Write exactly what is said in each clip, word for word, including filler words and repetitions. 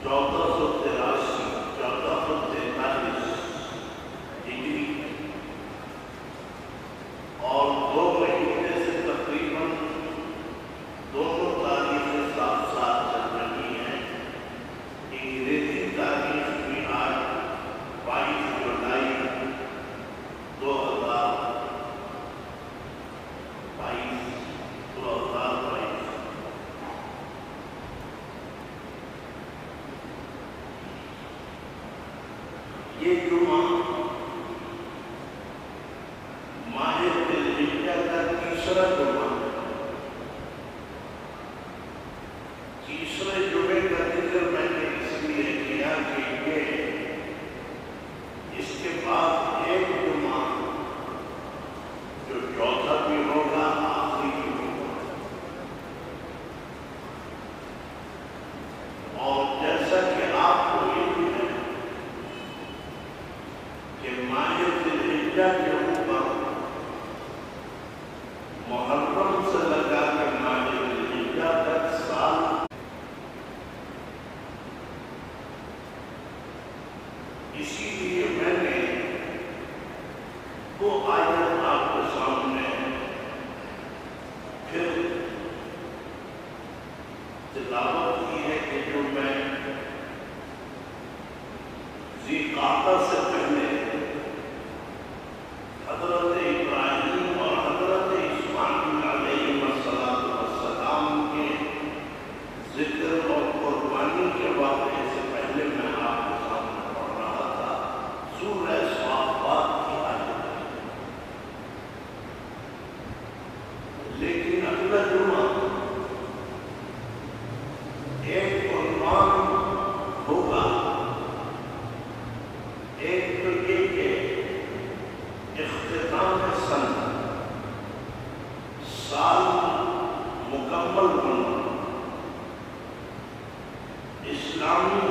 چودہ سو تراسی چودہ سو تینتالیس ہجری اور دو مہینے سے تقریباً دونوں تاریخیں ساتھ ساتھ چل رہی ہیں۔ انگریزی تاریخ میں آج بائیس جولائی دو ہزار بائیس دو ہزار بائیس یہ جمعہ ماہ ذی الحجہ کا تیسرا جمعہ ہے۔ تیسرے جمعے کا ذکر میں نے اس لیے کیا کہ یہ اس کے بعد ایک جمعہ جو چوتھا بھی ہوگا آخری بھی ہوگا، اور جیسا کہ آپ کو علم ہے کہ ماہ ذی الحجہ کے اوپر محرم سے لگا کے ماہ ذی الحجہ تک سال، اسی لیے میں نے وہ آیت آپ کے سامنے پھر تلاوت کی ہے کہ جو میں ذی قعدہ سے پہلے حضرت ابراہیم اور حضرت اسماعیل علیہ السلام کے ذکر اور قربانی کے واقعے سے پہلے میں آپ کے سامنے پڑھ رہا تھا سورہ صافات کی آیت ہے۔ لیکن اگلا جمعہ ایک عنوان ہوگا، ایک تو یہ کہ اختتام سن، سال مکمل ہونا، اسلامی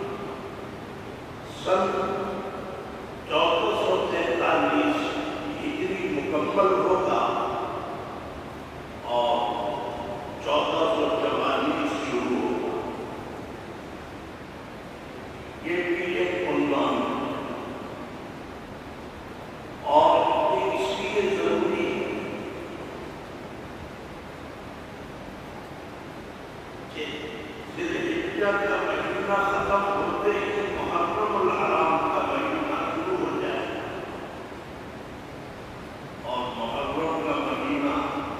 سن چودہ سو تینتالیس ہجری مکمل ہوگا اور چودہ سو چوالیس شروع ہوگا۔ یہ بھی ایک عنوان ہے اور یہ اس لیے ضروری ہے کہ ذی الحجہ کا مہینہ ختم ہوتے ہی محرم الحرام کا مہینہ شروع ہو جائے، اور محرم کا مہینہ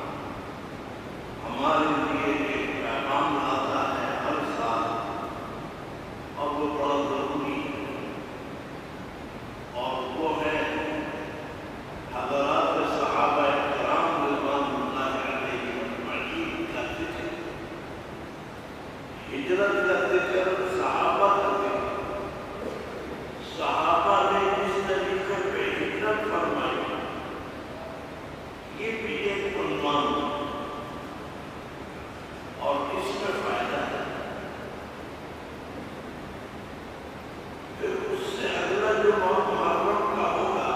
ہمارے لیے ایک پیغام لاتا ہے ہر سال، اور وہ بڑا ضروری ہے، اور وہ ہے حضرات صحابہ کرام رضوان اللہ علیہم اجمعین کا ذکر، ہجرت کا ذکر، صحابہ کا ذکر، صحابہ نے جس طریقے پہ ہجرت فرمائی، یہ بھی ایک عنوان ہے اور اس میں فائدہ ہے۔ پھر اس سے اگلا جو محرم کا ہوگا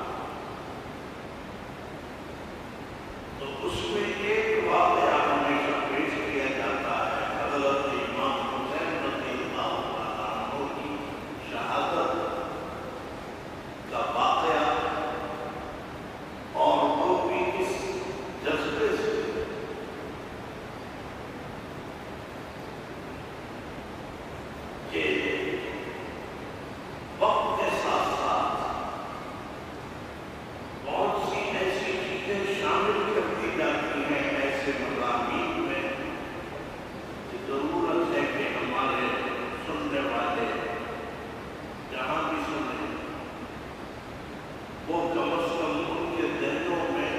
تو اس میں ایک واقعہ ہمیشہ پیش کیا جاتا ہے، حضرت امام حسین رضی اللہ تعالیٰ عنہ کی شہادت کا واقعہ، اور وہ بھی اس جذبے سے کہ وقت کے ساتھ ساتھ بہت سی ایسی چیزیں شامل کر دی جاتی ہیں ایسے مضامین میں کہ ضرورت ہے کہ ہمارے سننے والے جہاں بھی سنیں وہ کم از کم ان کے ذہنوں میں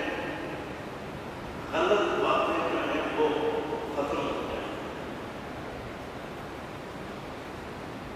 غلط باتیں جو ہیں وہ ختم ہو جائیں۔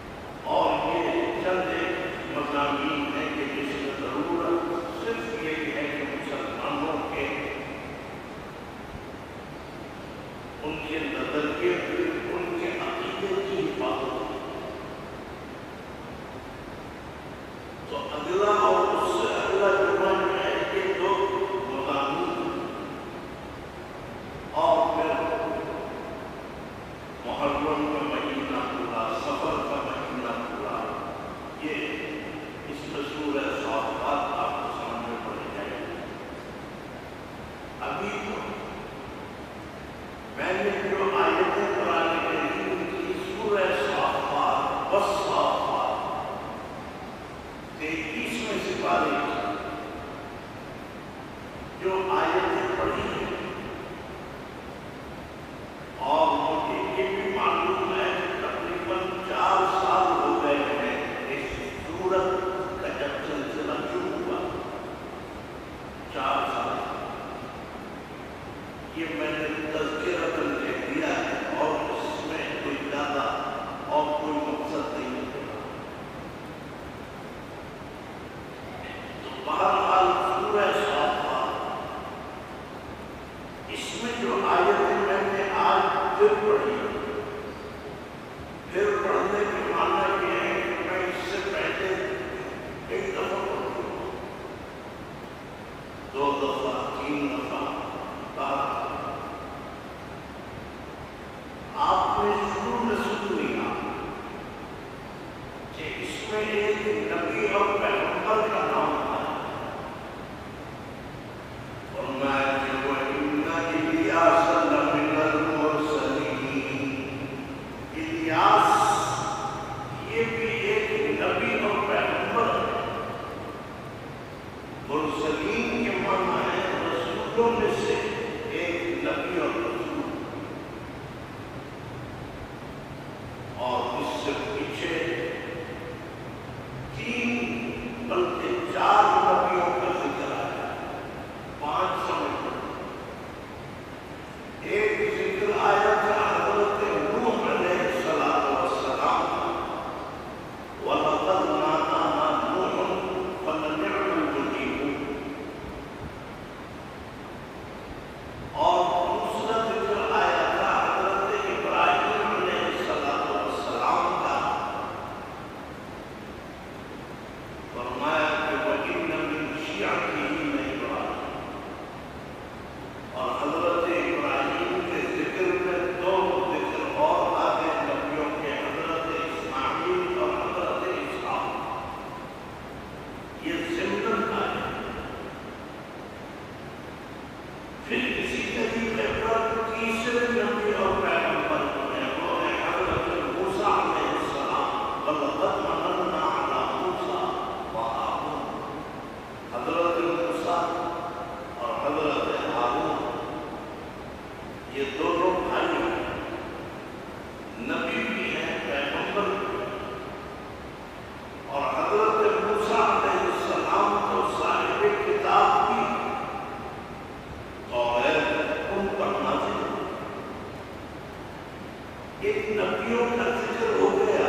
ایک نبیوں کا ذکر ہو گیا،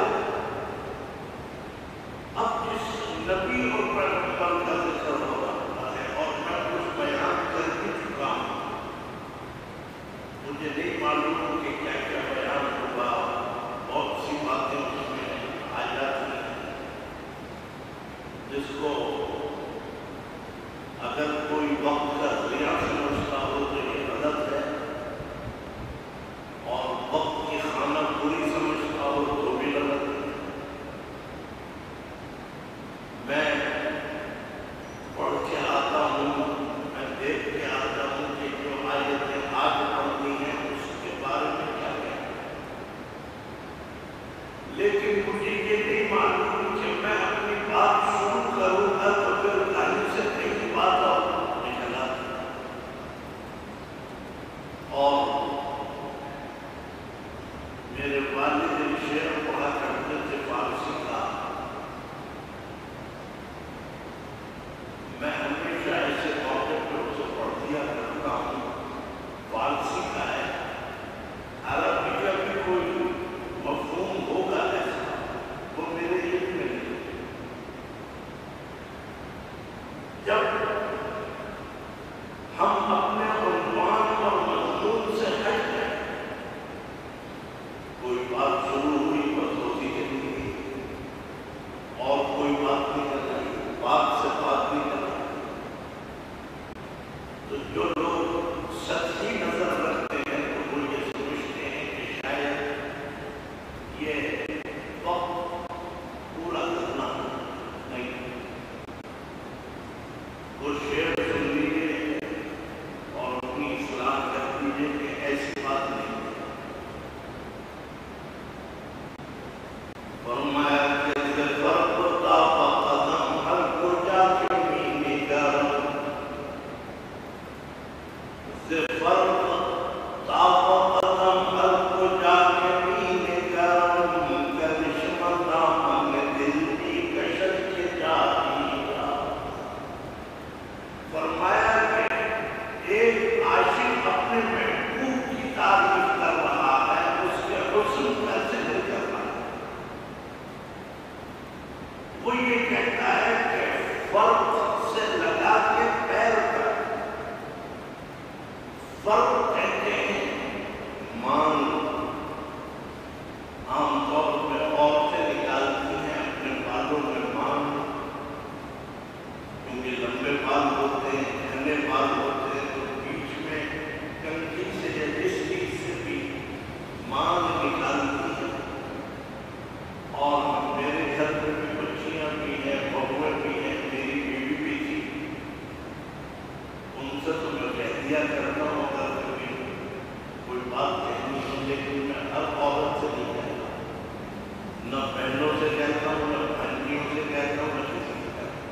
اب جس نبی اور پیغمبر کا ذکر ہو رہا ہے اور میں کچھ بیان کر بھی چکا ہوں، مجھے نہیں معلوم کہ کیا کیا بیان ہوگا، بہت سی باتیں اس میں آ جاتی ہیں جس کو اگر کوئی وقت کا ضیاع سمجھتا ہو تو یہ غلط ہے، اور وقت کی خانہ پوری سمجھتا ہو تو بھی غلط ہے۔ میں پڑھ کے آتا ہوں، میں دیکھ کے آتا ہوں کہ جو آیتیں آج پڑھتی ہیں اس کے بارے میں کیا کہتے ہیں، لیکن مجھے یہ نہیں معلوم کہ میں اپنی بات شروع کروں گا تو پھر کہیں سے کہیں بات اور نکل آتی ہے۔ اور میرے والد ایک شعر پڑھا کرتے تھے فارسی کا، میں ہمیشہ ایسے موقع پہ اسے پڑھ دیا کرتا ہوں، فارسی کا ہے، عربی کا بھی کوئی مفہوم ہوگا ایسا، وہ میرے علم میں نہیں۔ جب ہم اپنے عنوان اور مضمون سے ہٹ جائیں، کوئی بات شروع ہوئی بس ہوتی چلی گئی اور کوئی بات نہیں کر رہی، بات سے بات نہیں کر رہی، تو جو لوگ سطحی نظر رکھتے ہیں تو وہ یہ سمجھتے ہیں کہ شاید یہ وقت پورا کرنا نہیں۔ وہ شعر سن لیجیے اور اپنی اصلاح کر دیجیے کہ ایسی بات نہیں ہے۔ فرمایا کہ فرق طاق قدم ہر کو جا کے مینی گرم، فرق طاق قدم ہر کو جا کے مینی گرم، کرشم دامن دل کی کشش کے جاتی را۔ فرمایا کہ ایک عاشق اپنے محبوب کی تعریف کر رہا ہے، اس کے حسن کا ذکر کر رہا ہے، وہ یہ کہتا ہے کہ فرق سے لگا کے پیر تک، فرق کہتے ہیں مان، عام طور پہ عورتیں نکالتی ہیں اپنے بالوں میں مان، کیونکہ لمبے بال ہوتے ہیں، گھنے بال ہوتے ہیں، تو بیچ میں کنگھی سے یا رشتی سے بھی مان نکالتی ہیں۔ اور میرے گھر میں بھی بچیاں بھی ہیں، بہویں بھی ہیں، میری بیوی بھی تھی، ان سے تو میں کہہ دیا کرتا ہوں اگر کبھی کوئی بات کہنی ہو، لیکن میں ہر عورت سے نہیں کہتا، نہ بہنوں سے کہتا ہوں، نہ بھائیوں سے کہتا ہوں، نہ کسی سے کہتا ہوں۔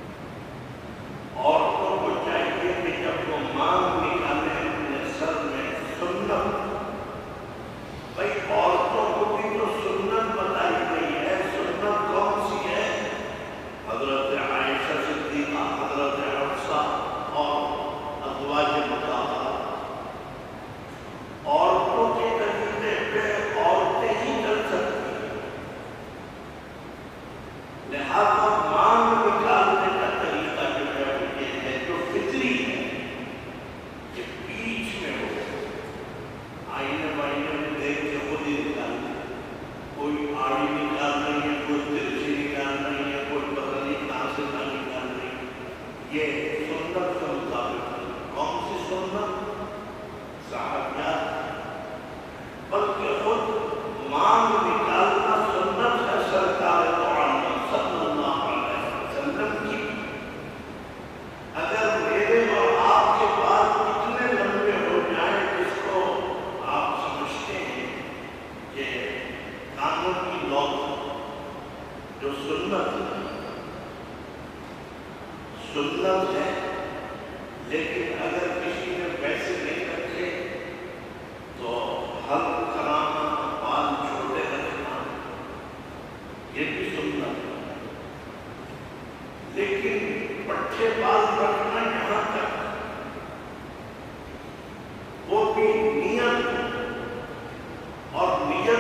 عورتوں کو چاہیے کہ جب وہ مان نکالیں اپنے سر میں، سنت، بھائی عورتوں کو بھی تو سنت بتائی گئی ہے، سنت کون سی ہے؟ حضرت عائشہ صدیقہ، حضرت حفصہ اور ازواج مطہرات، عورتوں کے طریقے پہ عورتیں ہی چل سکتی ہیں، لہذا مان نکالنے کا طریقہ جو ہے وہ یہ ہے جو فطری ہے کہ بیچ میں ہو، آئینے وائینے میں دیکھ کے خود ہی نکالنا، کوئی آڑی نکال رہی ہے، کوئی ترچھی نکال رہی ہے، کوئی پتہ نہیں کہاں سے نہ نکال رہی ہے، یہ سنت کے مطابق ہے۔ کون سی سنت؟ صحابیات، بلکہ خود مان نکالنا سنت ہے سرکار دو عالم صلی اللہ علیہ وسلم کی۔ اگر میرے اور آپ کے بعد اتنے لمبے ہو جائیں جس کو آپ سمجھتے ہیں کہ کانوں کی لوگ جو سنت سنت ہے، لیکن اگر کسی نے ویسے نہیں رکھے تو حلق کرانا، بال چھوٹے رکھنا، یہ بھی سنت ہے، لیکن پٹھے بال رکھنا یہاں تک وہ بھی نیت، اور نیت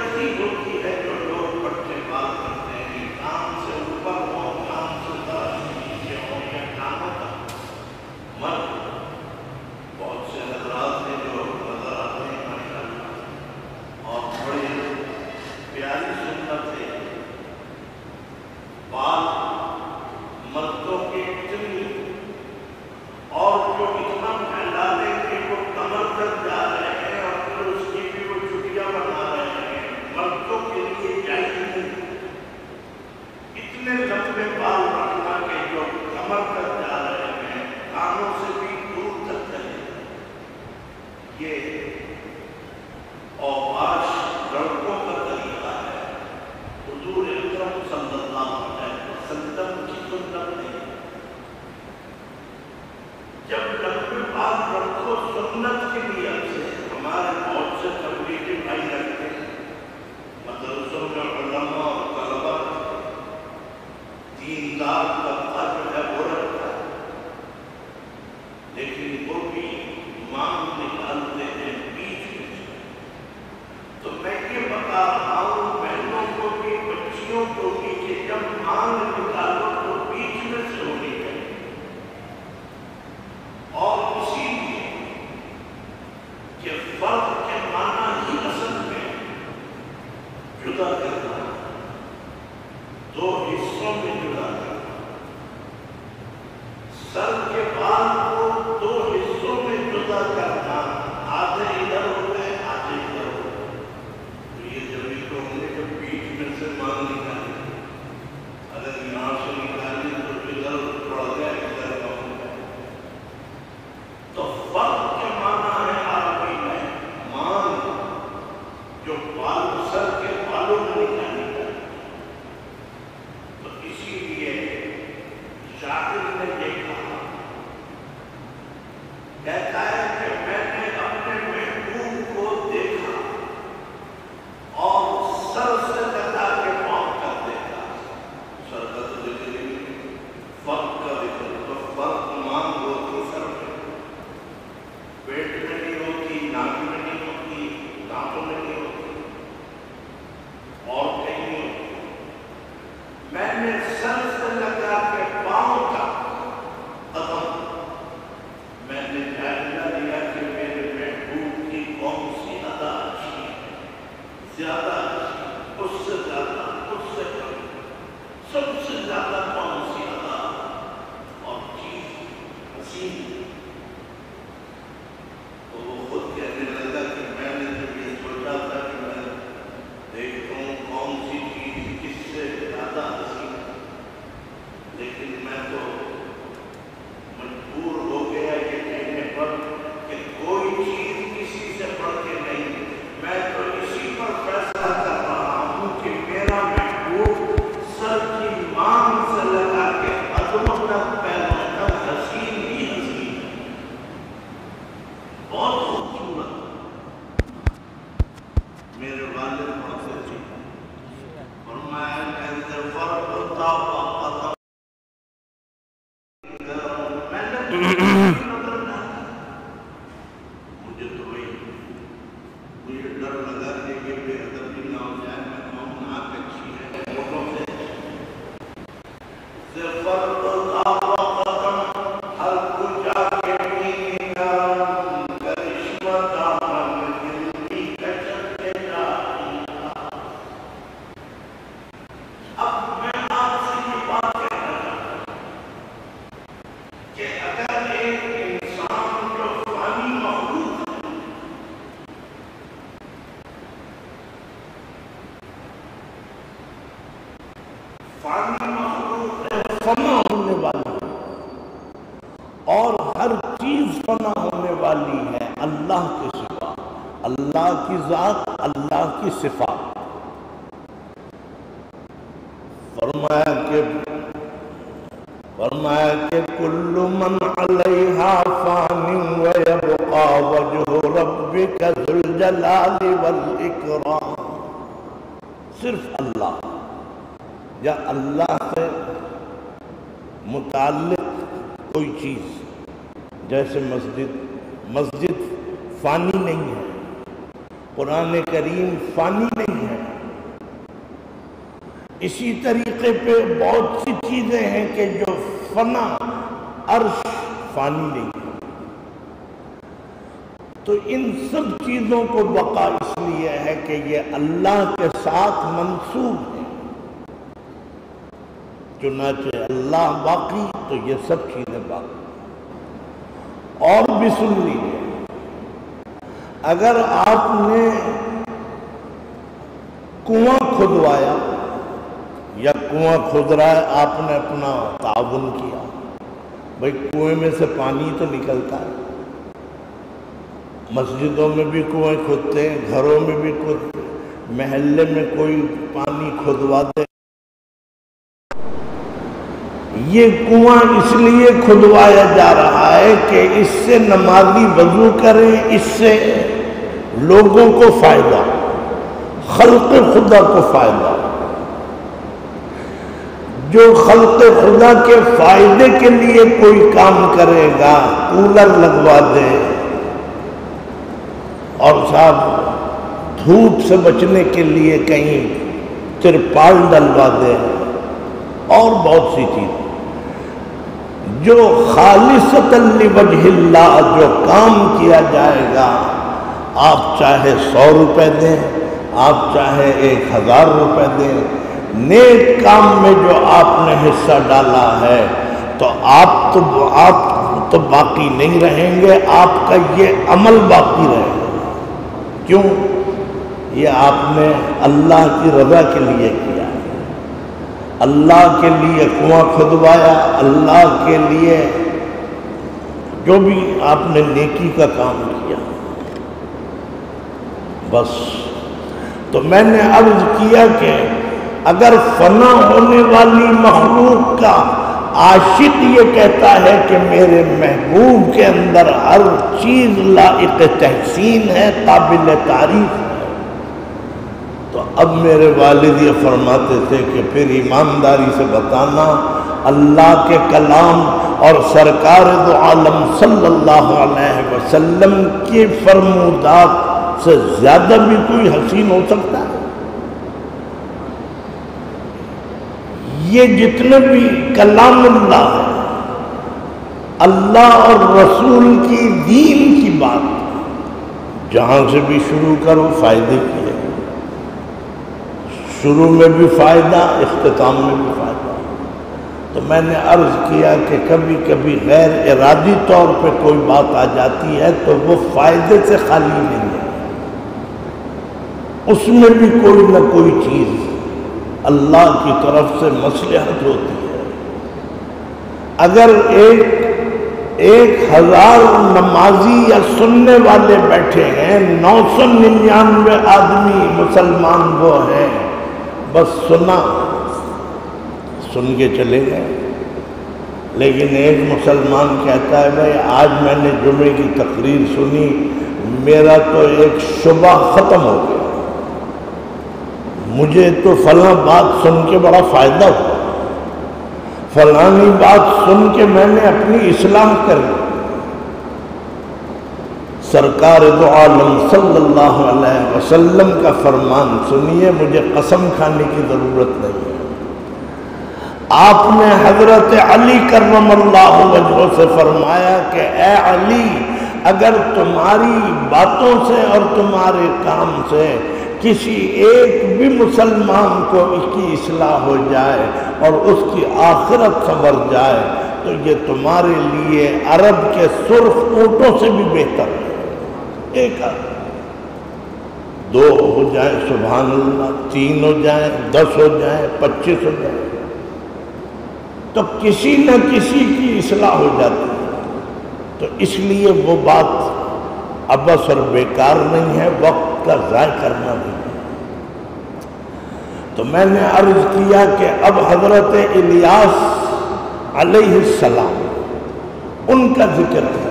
جدا کرنا، دو حصوں میں جدا کرنا، سر کے بال کو دو حصوں میں جدا کرنا، آدھے ادھر ہوئے آدھے ادھر ہوئے۔ تو یہ جبھی تو ہم نے کہ بیچ میں سے مان نکالی، اگر یہاں سے نکالی تو ادھر پڑ گیا ادھر کا ہو گیا۔ تو فرق کے معنی ہے عربی میں مان، جو بال سر کے بالوں میں نکالی جائے۔ تو اسی لیے شاعر نے یہ کہا، کہتا ہے کہ میں نے اپنے محبوب کو دیکھا اور سر سے لگا کے پاؤں کر دیکھا۔ سر کا تو ذکر نہیں، فرق کا ذکر، تو فرق مان ہوتی سر میں، پیٹ میں نہیں ہوتی، ناک میں نہیں ہوتی، دانتوں میں نہیں ہوتی، اور کہیں نہیں ہوتی۔ میں نے سر سے لگا کے پاؤں تک قدم، میں نے جائزہ لیا کہ میرے محبوب کی کون سی ادا اچھی ہے، زیادہ اچھی، اس سے زیادہ، اس سے کم، سب سے زیادہ کون سی ادا اور چیز حسین ہے۔ تو وہ خود کہنے لگا کہ میں نے جب یہ سوچا تھا کہ میں دیکھتا ہوں کون سی چیز کس سے زیادہ حسین ہے، لیکن میں تو مجبور ہو گیا یہ کہنے پر کہ کوئی چیز کسی سے بڑھ کے نہیں، میں تو اسی پر فیصلہ کر رہا ہوں کہ میرا محبوب سر کی مانگ سے لگا کے قدموں تک پیروں تک حسین ہی حسین ہے، بہت خوبصورت۔ میرے والد پڑھتے تھے، فرمایا کہ فرق ہوتا قدم، مجھے تو وہی مجھے ڈر لگا کہ یہ بے ادبی نہ ہو جائے، میں کہوں ناک اچھی ہے، ہوٹوں سے فرق ہوتا قدم، ہر کجا کے مینا کرشمہ دامن دلی کچھتے جائیگا۔ اب میں آپ سے یہ بات کہنا چاہتا ہوں کہ اگر ایک انسان جو فانی مخلوق ہے، فانی مخلوق ہے، فنا ہونے والی ہے، اور ہر چیز فنا ہونے والی ہے اللہ کے سوا، اللہ کی ذات، اللہ کی صفات۔ فرمایا کہ فرمایا کہ کل من علیہا فان ویبقا وجہ ربک ذو الجلال والاکرام۔ صرف اللہ یا اللہ سے متعلق کوئی چیز، جیسے مسجد مسجد فانی نہیں ہے، قرآن کریم فانی نہیں ہے، اسی طریقے پہ بہت سی چیزیں ہیں کہ جو فنا، عرش فانی نہیں ہے۔ تو ان سب چیزوں کو بقا اس لیے ہے کہ یہ اللہ کے ساتھ منسوب ہے، چنانچہ اللہ باقی تو یہ سب چیزیں باقی۔ اور بھی سن لیجیے، اگر آپ نے کنواں کھدوایا یا کنواں کھود رہا ہے، آپ نے اپنا تعاون کیا، بھئی کنویں میں سے پانی تو نکلتا ہے، مسجدوں میں بھی کنویں کھودتے ہیں، گھروں میں بھی کھودتے ہیں، محلے میں کوئی پانی کھدوا دے، یہ کنواں اس لیے کھدوایا جا رہا ہے کہ اس سے نمازی وضو کریں، اس سے لوگوں کو فائدہ، خلق خدا کو فائدہ۔ جو خلق خدا کے فائدے کے لیے کوئی کام کرے گا، کولر لگوا دے اور صاحب دھوپ سے بچنے کے لیے کہیں ترپال ڈلوا دے اور بہت سی چیز، جو خالصۃ لوجہ اللہ جو کام کیا جائے گا، آپ چاہے سو روپے دیں، آپ چاہے ایک ہزار روپے دیں، نیک کام میں جو آپ نے حصہ ڈالا ہے تو آپ تو آپ تو باقی نہیں رہیں گے، آپ کا یہ عمل باقی رہے گا۔ کیوں؟ یہ آپ نے اللہ کی رضا کے لیے کیا، اللہ کے لیے کنواں کھدوایا، اللہ کے لیے جو بھی آپ نے نیکی کا کام کیا، بس۔ تو میں نے عرض کیا کہ اگر فنا ہونے والی مخلوق کا عاشق یہ کہتا ہے کہ میرے محبوب کے اندر ہر چیز لائق تحسین ہے، قابل تعریف ہے، تو اب میرے والد یہ فرماتے تھے کہ پھر ایمانداری سے بتانا اللہ کے کلام اور سرکار دو عالم صلی اللہ علیہ وسلم کی فرمودات سے زیادہ بھی کوئی حسین ہو سکتا ہے؟ یہ جتنے بھی کلام اللہ ہے، اللہ اور رسول کی دین کی بات، جہاں سے بھی شروع کرو فائدے کی ہے، شروع میں بھی فائدہ، اختتام میں بھی فائدہ۔ تو میں نے عرض کیا کہ کبھی کبھی غیر ارادی طور پہ کوئی بات آ جاتی ہے تو وہ فائدے سے خالی نہیں ہے، اس میں بھی کوئی نہ کوئی چیز اللہ کی طرف سے مصلحت ہوتی ہے۔ اگر ایک ایک ہزار نمازی یا سننے والے بیٹھے ہیں، نو سو ننانوے آدمی مسلمان وہ ہیں، بس سنا سن کے چلے گئے، لیکن ایک مسلمان کہتا ہے بھائی آج میں نے جمعے کی تقریر سنی، میرا تو ایک شبہ ختم ہو گیا، مجھے تو فلاں بات سن کے بڑا فائدہ ہوا، فلانی بات سن کے میں نے اپنی اصلاح کر لی۔ سرکار دو عالم صلی اللہ علیہ وسلم کا فرمان سنیے، مجھے قسم کھانے کی ضرورت نہیں ہے۔ آپ نے حضرت علی کرم اللہ وجہہ سے فرمایا کہ اے علی، اگر تمہاری باتوں سے اور تمہارے کام سے کسی ایک بھی مسلمان کو اس کی اصلاح ہو جائے اور اس کی آخرت سنور جائے تو یہ تمہارے لیے عرب کے سرخ اونٹوں سے بھی بہتر ہے۔ ایک دو ہو جائیں سبحان اللہ، تین ہو جائیں، دس ہو جائیں، پچیس ہو جائیں، تو کسی نہ کسی کی اصلاح ہو جاتی ہے۔ تو اس لیے وہ بات عبث اور بیکار نہیں ہے، وقت کا ضائع کرنا نہیں ہے۔ تو میں نے عرض کیا کہ اب حضرت الیاس علیہ السلام ان کا ذکر ہے،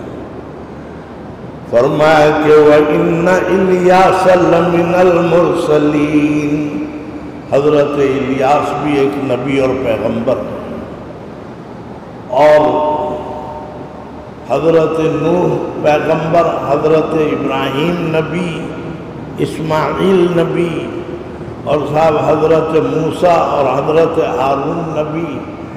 فرمایا کہ وَإِنَّ إِلْيَاسَ لَمِنَ الْمُرْسَلِينَ، حضرت الیاس بھی ایک نبی اور پیغمبر ہے، اور حضرت نوح پیغمبر، حضرت ابراہیم نبی، اسماعیل نبی، اور صاحب حضرت موسیٰ اور حضرت ہارون نبی،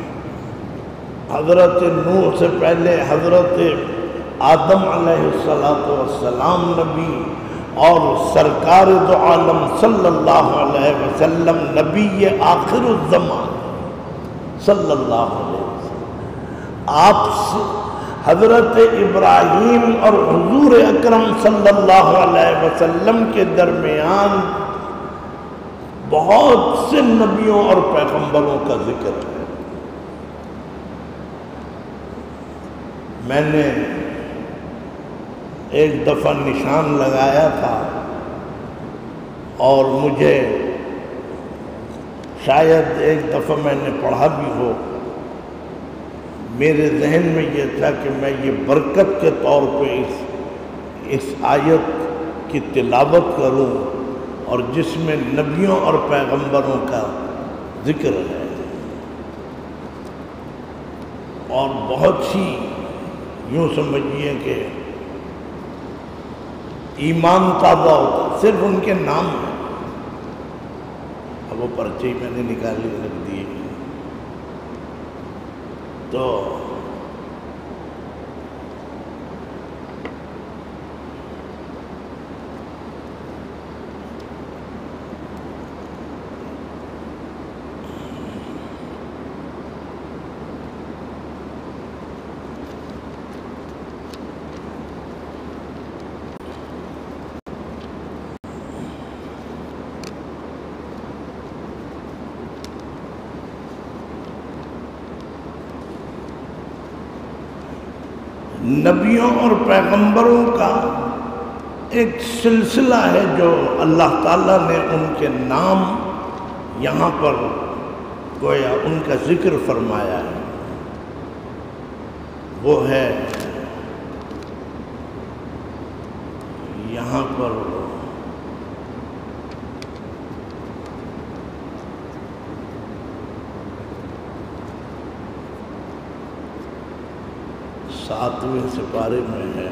حضرت نوح سے پہلے حضرت آدم علیہ السلام نبی، اور سرکار دو عالم صلی اللہ علیہ وسلم نبی آخر الزمان صلی اللہ علیہ وسلم۔ آپ سے حضرت ابراہیم اور حضور اکرم صلی اللہ علیہ وسلم کے درمیان بہت سے نبیوں اور پیغمبروں کا ذکر ہے۔ میں نے ایک دفعہ نشان لگایا تھا اور مجھے شاید ایک دفعہ میں نے پڑھا بھی ہو، میرے ذہن میں یہ تھا کہ میں یہ برکت کے طور پہ اس اس آیت کی تلاوت کروں، اور جس میں نبیوں اور پیغمبروں کا ذکر ہے، اور بہت سی یوں سمجھیے کہ ایمان تازہ ہوتا صرف ان کے نام ہے۔ اب وہ پرچے میں نے نکالی رکھ دیے، تو نبیوں اور پیغمبروں کا ایک سلسلہ ہے جو اللہ تعالیٰ نے ان کے نام یہاں پر گویا ان کا ذکر فرمایا ہے، وہ ہے یہاں پر ساتویں سپارے میں ہے،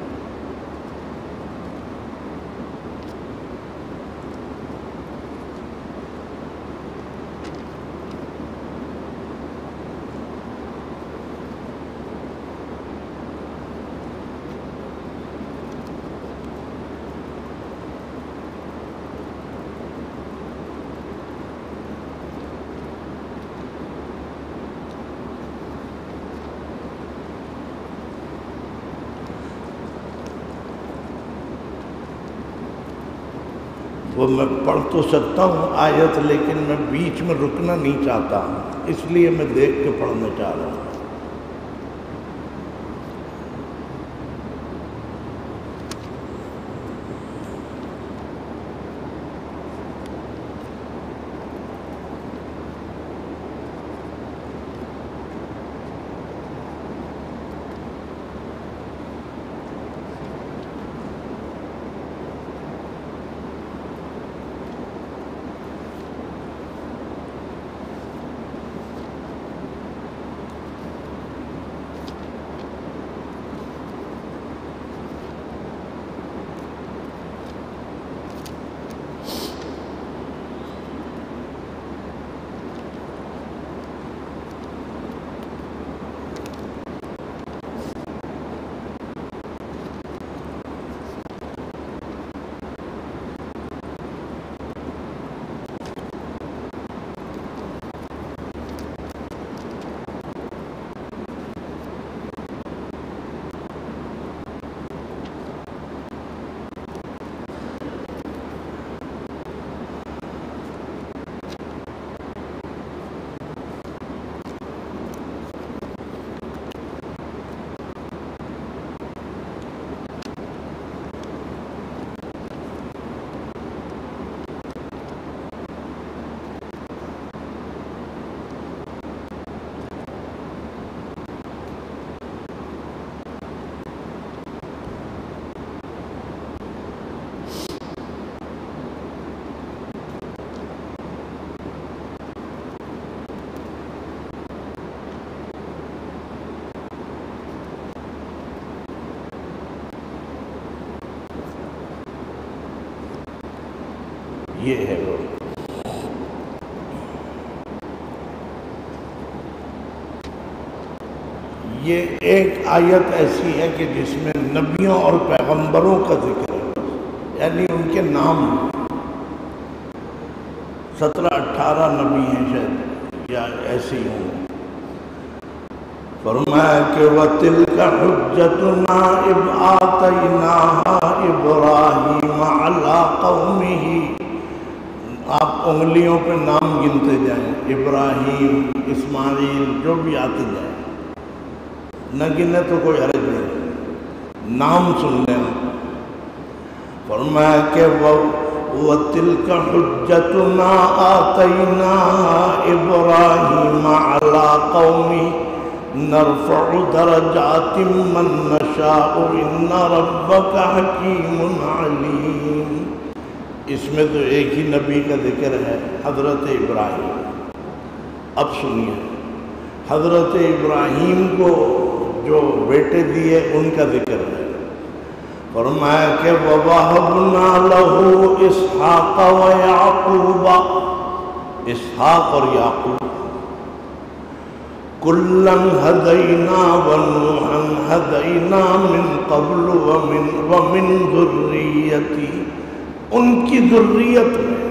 وہ میں پڑھ تو سکتا ہوں آیت، لیکن میں بیچ میں رکنا نہیں چاہتا ہوں، اس لیے میں دیکھ کے پڑھنا چاہ رہا ہوں۔ یہ ہے وہ یہ ایک آیت ایسی ہے کہ جس میں نبیوں اور پیغمبروں کا ذکر ہے، یعنی ان کے نام سترہ اٹھارہ نبی ہیں شاید یا ایسے ہی ہوں۔ فرمایا کہ وَتِلْكَ حُجَّتُنَا إِذْ آتَيْنَاهَا إِبْرَاهِيمَ عَلَىٰ قَوْمِهِ، آپ انگلیوں پہ نام گنتے جائیں، ابراہیم، اسماعیل، جو بھی آتے جائیں، نہ گنے تو کوئی حرج نہیں، نام سن لیں۔ فرمایا کہ وَتِلْكَ حُجَّتُنَا آتَيْنَاهَا إِبْرَاهِيمَ عَلَىٰ قَوْمِهِ نَرْفَعُ دَرَجَاتٍ مَّن نَّشَاءُ إِنَّ رَبَّكَ حَكِيمٌ عَلِيمٌ۔ اس میں تو ایک ہی نبی کا ذکر ہے، حضرت ابراہیم۔ اب سنیے، حضرت ابراہیم کو جو بیٹے دیے ان کا ذکر ہے۔ فرمایا کہ وَوَهَبْنَا لَهُ إِسْحَاقَ وَيَعْقُوبَ، اسحاق اور یعقوب، كُلًّا هَدَيْنَا وَنُوحًا هَدَيْنَا مِن قَبْلُ وَمِن وَمِن ذُرِّيَّتِهِ، ان کی ذریت میں۔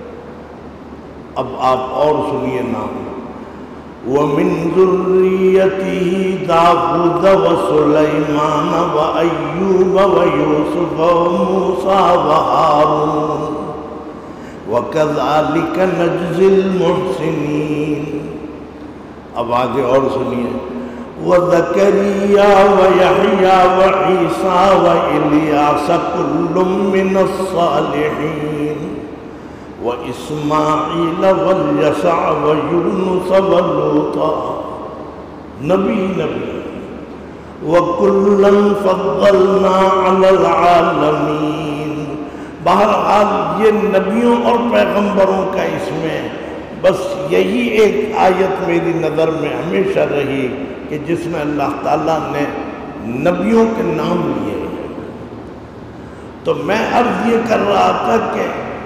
اب آپ اور سنیے نام، وَمِن ذُرِّيَّتِهِ دَاوُودَ وَسُلَيْمَانَ وَأَيُّوبَ وَيُوسُفَ وَمُوسَىٰ وَهَارُونَ وَكَذَٰلِكَ نَجْزِي الْمُحْسِنِينَ۔ اب آگے اور سنیے، وزكريا ويحيى وعيسى وإلياس كل من الصالحين وإسماعيل واليسع ويونس ولوطا نبی نبی وَكُلًّا فَضَّلْنَا عَلَى الْعَالَمِينَ۔ بہرحال یہ نبیوں اور پیغمبروں کا اس میں بس یہی ایک آیت میری نظر میں ہمیشہ رہی کہ جس میں اللہ تعالیٰ نے نبیوں کے نام لیے، تو میں عرض یہ کر رہا تھا کہ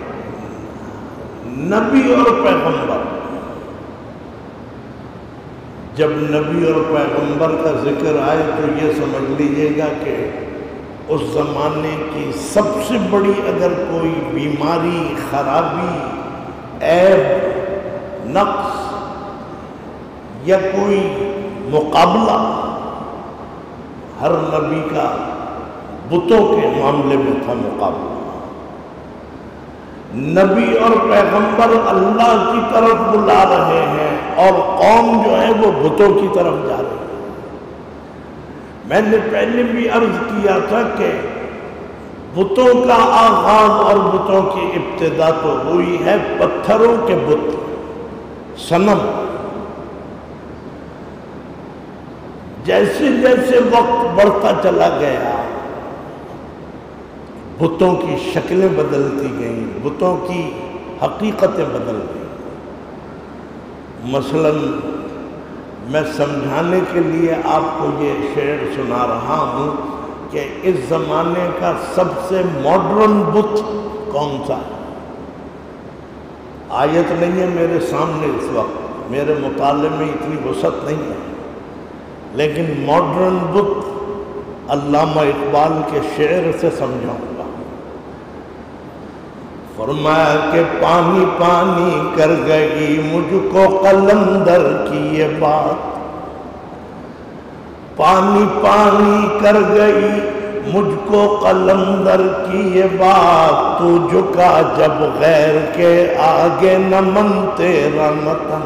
نبی اور پیغمبر، جب نبی اور پیغمبر کا ذکر آئے تو یہ سمجھ لیجئے گا کہ اس زمانے کی سب سے بڑی اگر کوئی بیماری، خرابی، عیب، نقص یا کوئی مقابلہ ہر نبی کا بتوں کے معاملے میں تھا مقابلہ۔ نبی اور پیغمبر اللہ کی طرف بلا رہے ہیں اور قوم جو ہے وہ بتوں کی طرف جا رہی ہے۔ میں نے پہلے بھی عرض کیا تھا کہ بتوں کا آغاز اور بتوں کی ابتدا تو ہوئی ہے پتھروں کے بت، صنم۔ جیسے جیسے وقت بڑھتا چلا گیا بتوں کی شکلیں بدلتی گئیں، بتوں کی حقیقتیں بدل گئیں۔ مثلاً میں سمجھانے کے لیے آپ کو یہ شعر سنا رہا ہوں کہ اس زمانے کا سب سے ماڈرن بت کون سا ہے؟ آیت نہیں ہے میرے سامنے اس وقت، میرے مطالعے میں اتنی وسعت نہیں ہے، لیکن ماڈرن بت علامہ اقبال کے شعر سے سمجھاؤں گا۔ فرمایا کہ پانی پانی کر گئی مجھ کو قلندر کی یہ بات، پانی پانی کر گئی مجھ کو قلندر کی یہ بات، تو جھکا جب غیر کے آگے نہ من تیرا نتن۔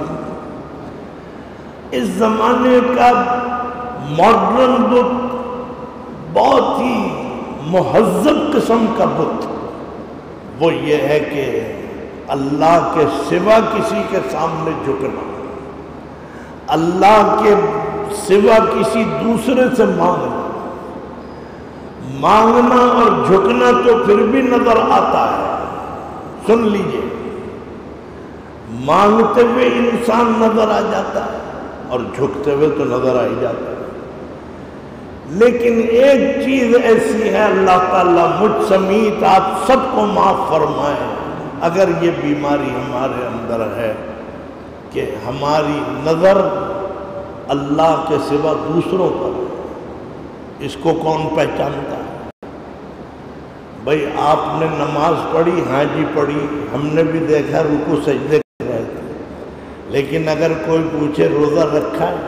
اس زمانے کا ماڈرن بت بہت ہی مہذب قسم کا بت وہ یہ ہے کہ اللہ کے سوا کسی کے سامنے جھکنا، اللہ کے سوا کسی دوسرے سے مانگنا۔ مانگنا اور جھکنا تو پھر بھی نظر آتا ہے، سن لیجئے، مانگتے ہوئے انسان نظر آ جاتا ہے اور جھکتے ہوئے تو نظر آ ہی جاتا ہے۔ لیکن ایک چیز ایسی ہے، اللہ تعالیٰ مجھ سمیت آپ سب کو معاف فرمائے اگر یہ بیماری ہمارے اندر ہے کہ ہماری نظر اللہ کے سوا دوسروں پر ہے۔ اس کو کون پہچانتا ہے؟ بھئی آپ نے نماز پڑھی، ہاں جی پڑھی، ہم نے بھی دیکھا رکوع سجدے کر رہے تھے، لیکن اگر کوئی پوچھے روزہ رکھا ہے،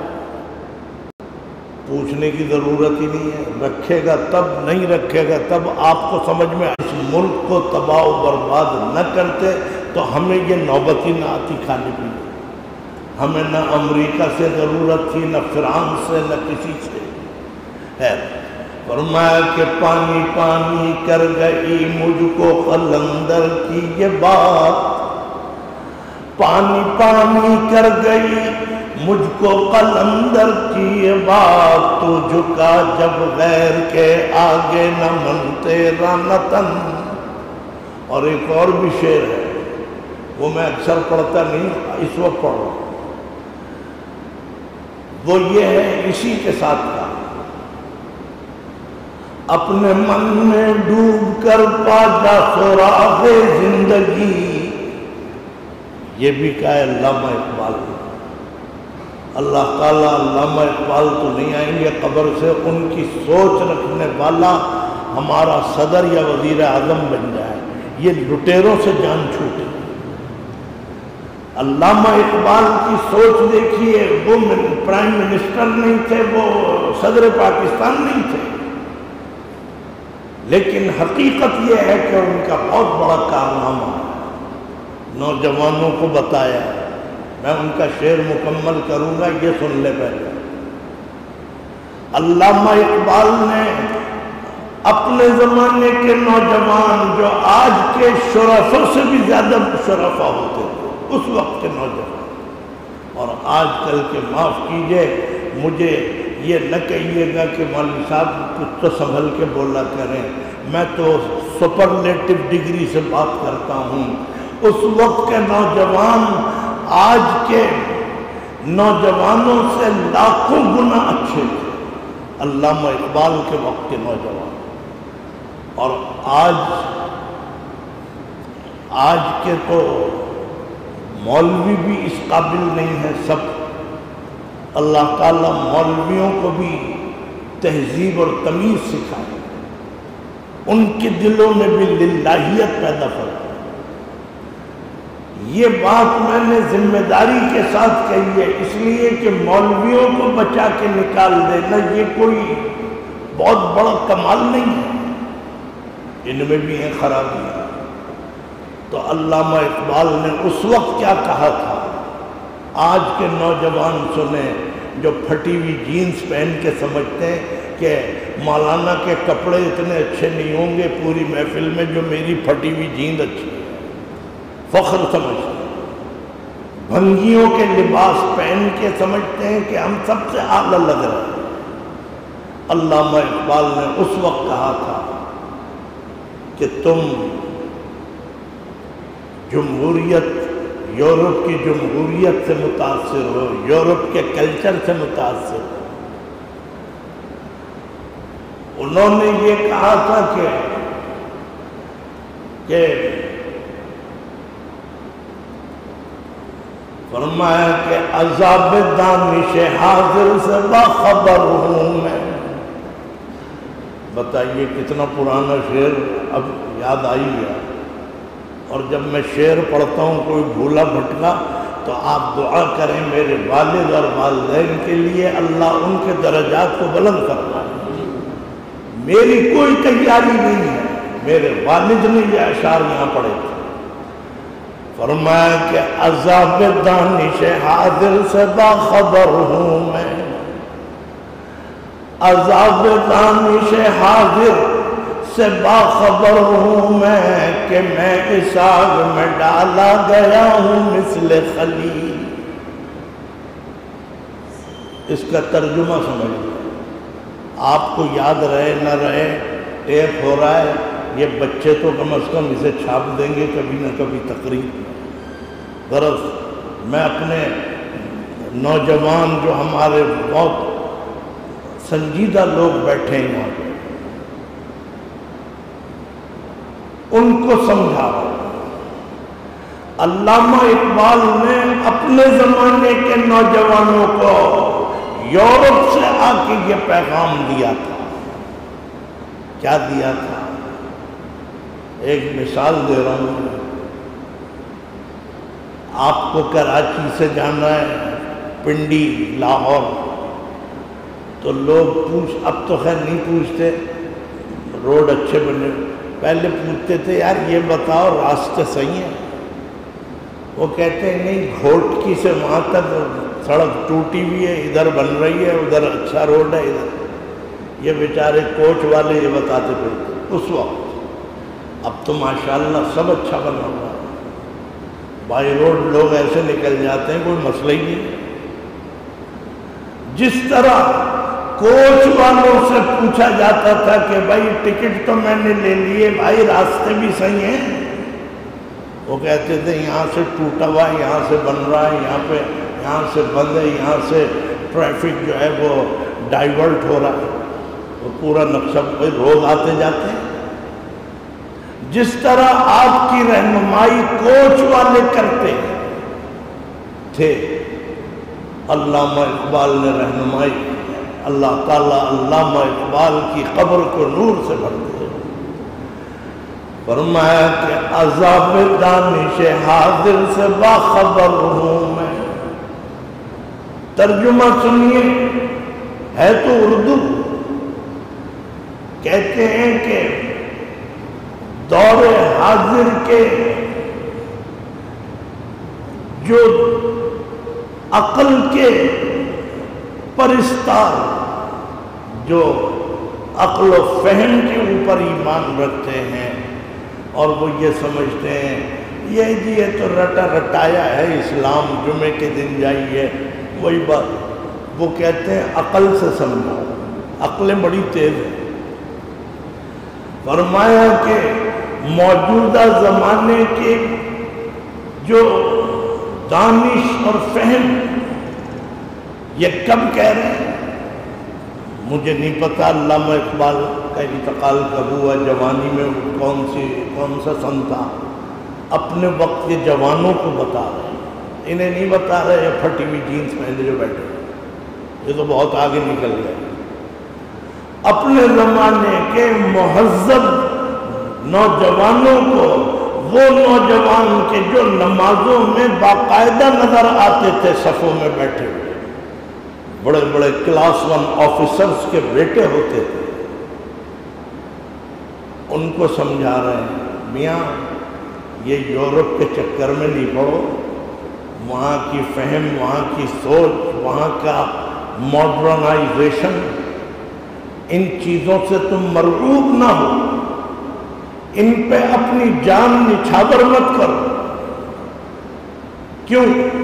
پوچھنے کی ضرورت ہی نہیں ہے، رکھے گا تب، نہیں رکھے گا تب۔ آپ کو سمجھ میں اس ملک کو تباہ و برباد نہ کرتے تو ہمیں یہ نوبت ہی نہ آتی کھانے پینے۔ ہمیں نہ امریکہ سے ضرورت تھی، نہ فرانس سے، نہ کسی سے ہے۔ فرمایا کہ پانی پانی کر گئی مجھ کو قلندر کی یہ بات، پانی پانی کر گئی مجھ کو قلندر کی یہ بات، تو جھکا جب غیر کے آگے نہ من تیرا نتن۔ اور ایک اور بھی شعر ہے، وہ میں اکثر پڑھتا نہیں، اس وقت پڑھ رہا ہوں، وہ یہ ہے اسی کے ساتھ کا، اپنے من میں ڈوب کر پا جا سراغ زندگی۔ یہ بھی کہا ہے علامہ اقبال۔ اللہ تعالیٰ علامہ اقبال تو نہیں آئیں گے قبر سے، ان کی سوچ رکھنے والا ہمارا صدر یا وزیر اعظم بن جائے، یہ لٹیروں سے جان چھوٹے۔ علامہ اقبال کی سوچ دیکھیے، وہ پرائم منسٹر نہیں تھے، وہ صدر پاکستان نہیں تھے، لیکن حقیقت یہ ہے کہ ان کا بہت بڑا کارنامہ نوجوانوں کو بتایا۔ میں ان کا شعر مکمل کروں گا، یہ سن لے پہلے۔ علامہ اقبال نے اپنے زمانے کے نوجوان جو آج کے شرفوں سے بھی زیادہ شرفا ہوتے تھے، اس وقت کے نوجوان، اور آج کل کے، معاف کیجئے مجھے یہ نہ کہیے گا کہ مولوی صاحب کچھ تو سنبھل کے بولا کریں، میں تو سپرلیٹو ڈگری سے بات کرتا ہوں۔ اس وقت کے نوجوان آج کے نوجوانوں سے لاکھوں گنا اچھے تھے، علامہ اقبال کے وقت کے نوجوان، اور آج آج کے تو مولوی بھی اس قابل نہیں ہے سب۔ اللہ تعالیٰ مولویوں کو بھی تہذیب اور تمیز سکھائے، ان کے دلوں میں بھی للہیت پیدا فرمائے۔ یہ بات میں نے ذمہ داری کے ساتھ کہی ہے، اس لیے کہ مولویوں کو بچا کے نکال دینا یہ کوئی بہت بڑا کمال نہیں ہے، ان میں بھی ہیں خرابیاں۔ تو علامہ اقبال نے اس وقت کیا کہا تھا، آج کے نوجوان سنیں جو پھٹی ہوئی جینز پہن کے سمجھتے ہیں کہ مولانا کے کپڑے اتنے اچھے نہیں ہوں گے پوری محفل میں جو میری پھٹی ہوئی جیند اچھی ہے، فخر سمجھتے ہیں، بھنگیوں کے لباس پہن کے سمجھتے ہیں کہ ہم سب سے اعلیٰ لگ رہے ہیں۔ علامہ اقبال نے اس وقت کہا تھا کہ تم جمہوریت، یورپ کی جمہوریت سے متاثر ہو، یورپ کے کلچر سے متاثر ہو۔ انہوں نے یہ کہا تھا کہ کہ فرمایا کہ عذاب دانش حاضر سے باخبر ہوں میں۔ بتائیے کتنا پرانا شعر اب یاد آئی گیا، اور جب میں شعر پڑھتا ہوں کوئی بھولا بھٹکا تو آپ دعا کریں میرے والد اور والدین کے لیے، اللہ ان کے درجات کو بلند فرمائے۔ میری کوئی تیاری نہیں ہے، میرے والد نے یہ اشعار یہاں پڑھے تھے۔ فرمایا کہ عذاب دانش حاضر سے باخبر ہوں میں، عذاب دانش حاضر سے باخبر ہوں میں کہ میں اس آگ میں ڈالا گیا ہوں مثل خلیل۔ اس کا ترجمہ سمجھ لیں، آپ کو یاد رہے نہ رہے، ٹیپ ہو رہا ہے، یہ بچے تو کم از کم اسے چھاپ دیں گے کبھی نہ کبھی تقریر میں۔ غرض میں اپنے نوجوان جو ہمارے بہت سنجیدہ لوگ بیٹھے ہیں یہاں پہ، ان کو سمجھا۔ علامہ اقبال نے اپنے زمانے کے نوجوانوں کو یورپ سے آ کے یہ پیغام دیا تھا۔ کیا دیا تھا؟ ایک مثال دے رہا ہوں، آپ کو کراچی سے جانا ہے پنڈی لاہور، تو لوگ پوچھ، اب تو خیر نہیں پوچھتے، روڈ اچھے بنے، پہلے پوچھتے تھے یار یہ بتاؤ راستے صحیح ہیں؟ وہ کہتے ہیں نہیں، گھوٹکی سے وہاں تک سڑک ٹوٹی ہوئی ہے، ادھر بن رہی ہے، ادھر اچھا روڈ ہے ادھر۔ یہ بیچارے کوچ والے یہ بتاتے پھرتے اس وقت۔ اب تو ماشاءاللہ سب اچھا بنا ہوا ہے، بائی روڈ لوگ ایسے نکل جاتے ہیں، کوئی مسئلہ ہی نہیں۔ جس طرح کوچ والوں سے پوچھا جاتا تھا کہ بھائی ٹکٹ تو میں نے لے لیے، بھائی راستے بھی صحیح ہیں؟ وہ کہتے تھے یہاں سے ٹوٹا ہوا ہے، یہاں سے بن رہا ہے، یہاں پہ یہاں سے بند ہے، یہاں سے ٹریفک جو ہے وہ ڈائیورٹ ہو رہا ہے، وہ پورا نقشہ روز آتے جاتے ہیں۔ جس طرح آپ کی رہنمائی کوچ والے کرتے تھے، علامہ اقبال نے رہنمائی، اللہ تعالیٰ علامہ اقبال کی قبر کو نور سے بھر دے۔ فرمایا کہ عذاب دانش حاضر سے باخبر ہوں میں۔ ترجمہ سنیے، ہے تو اردو۔ کہتے ہیں کہ دور حاضر کے جو عقل کے پرستار جو عقل و فہم کے اوپر ایمان رکھتے ہیں اور وہ یہ سمجھتے ہیں یہ جی یہ تو رٹا رٹایا ہے اسلام، جمعے کے دن جائیے وہی بات، وہ کہتے ہیں عقل سے سمجھو، عقلیں بڑی تیز ہیں۔ فرمایا کہ موجودہ زمانے کے جو دانش اور فہم یہ کب کہہ رہے ہیں مجھے نہیں پتا، علامہ اقبال کا انتقال کب ہوا، جوانی میں کون سی کون سا سن تھا، اپنے وقت کے جوانوں کو بتا رہے ہیں، انہیں نہیں بتا رہے یہ پھٹی ہوئی جینس پہنے جو بیٹھے، یہ تو بہت آگے نکل گئے۔ اپنے زمانے کے مہذب نوجوانوں کو، وہ نوجوان کے جو نمازوں میں باقاعدہ نظر آتے تھے صفوں میں بیٹھے ہوئے، بڑے بڑے کلاس ون آفیسرز کے بیٹے ہوتے تھے، ان کو سمجھا رہے ہیں میاں یہ یورپ کے چکر میں نہیں پڑو، وہاں کی فہم، وہاں کی سوچ، وہاں کا ماڈرنائزیشن، ان چیزوں سے تم مرعوب نہ ہو، ان پہ اپنی جان نچھاور مت کرو۔ کیوں؟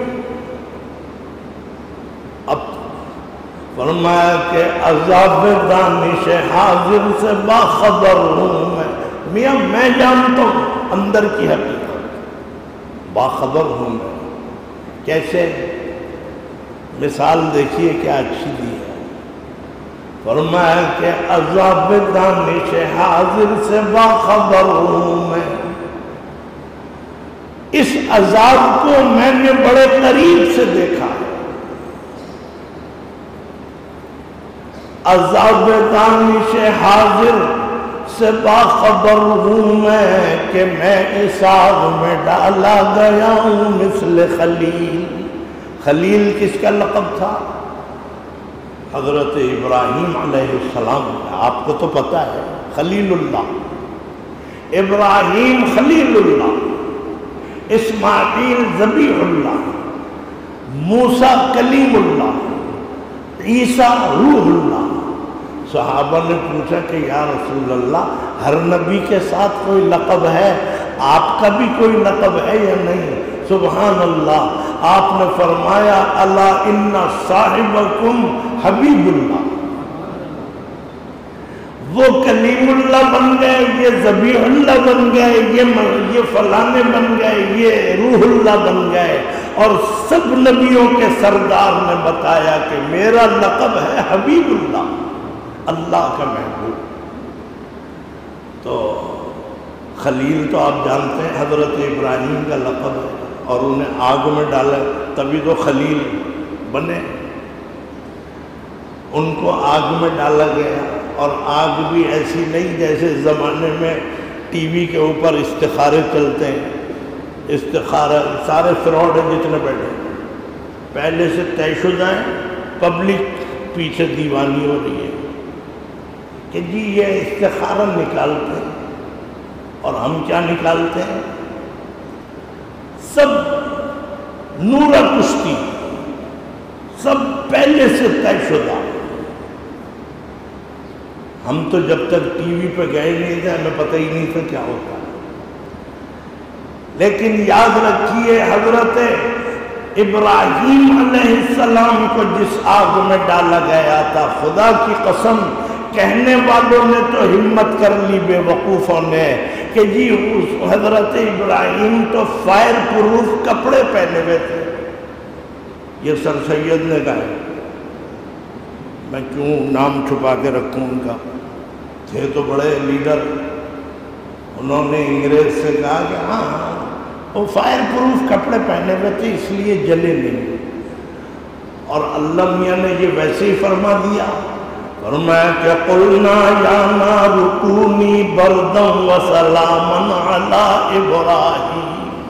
اب فرمایا کہ عذاب دانش حاضر سے باخبر ہوں میں، میاں میں جانتا ہوں اندر کی حقیقت، باخبر ہوں میں۔ کیسے؟ مثال دیکھیے کیا اچھی دی ہے۔ فرمایا کہ عذاب دانش حاضر سے باخبر ہوں میں، اس عذاب کو میں نے بڑے قریب سے دیکھا ہے۔ عذاب دانش حاضر سے باخبر ہوں میں کہ میں اس آگ میں ڈالا گیا ہوں مثل خلیل۔ خلیل کس کا لقب تھا؟ حضرت ابراہیم علیہ السلام، آپ کو تو پتہ ہے، خلیل اللہ، ابراہیم خلیل اللہ، اسماعیل ذبیح اللہ، موسیٰ کلیم اللہ، عیسیٰ روح اللہ۔ صحابہ نے پوچھا کہ یا رسول اللہ ہر نبی کے ساتھ کوئی لقب ہے، آپ کا بھی کوئی لقب ہے یا نہیں؟ سبحان اللہ، آپ نے فرمایا الا ان صاحبکم حبیب اللہ، وہ کلیم اللہ بن گئے، یہ ذبیح اللہ بن گئے، یہ یہ فلانے بن گئے، یہ روح اللہ بن گئے، اور سب نبیوں کے سردار نے بتایا کہ میرا لقب ہے حبیب اللہ، اللہ کا محبوب۔ تو خلیل تو آپ جانتے ہیں حضرت ابراہیم کا لقب ہے، اور انہیں آگ میں ڈالا تبھی تو خلیل بنے، ان کو آگ میں ڈالا گیا، اور آگ بھی ایسی نہیں جیسے زمانے میں ٹی وی کے اوپر استخارے چلتے ہیں، استخارہ سارے فراڈ ہیں جتنے بیٹھے، پہلے سے طے شدہ ہیں، پبلک پیچھے دیوانی ہو رہی ہے کہ جی یہ استخارہ نکالتے ہیں، اور ہم کیا نکالتے ہیں؟ سب نورہ کشتی، سب پہلے سے طے شدہ۔ ہم تو جب تک ٹی وی پہ گئے نہیں تھے ہمیں پتہ ہی نہیں تھا کیا ہوتا، لیکن یاد رکھیے حضرت ابراہیم علیہ السلام کو جس آگ میں ڈالا گیا تھا، خدا کی قسم کہنے والوں نے تو ہمت کر لی بے وقوفوں نے کہ جی اس حضرت ابراہیم تو فائر پروف کپڑے پہنے ہوئے تھے۔ یہ سر سید نے کہا، میں کیوں نام چھپا کے رکھوں ان کا، تھے تو بڑے لیڈر، انہوں نے انگریز سے کہا کہ ہاں وہ فائر پروف کپڑے پہنے ہوئے تھے اس لیے جلے نہیں، اور اللہ میاں نے یہ ویسے ہی فرما دیا، فرمایا کہ قلنا یا نار کونی بردا وسلاما علی ابراہیم۔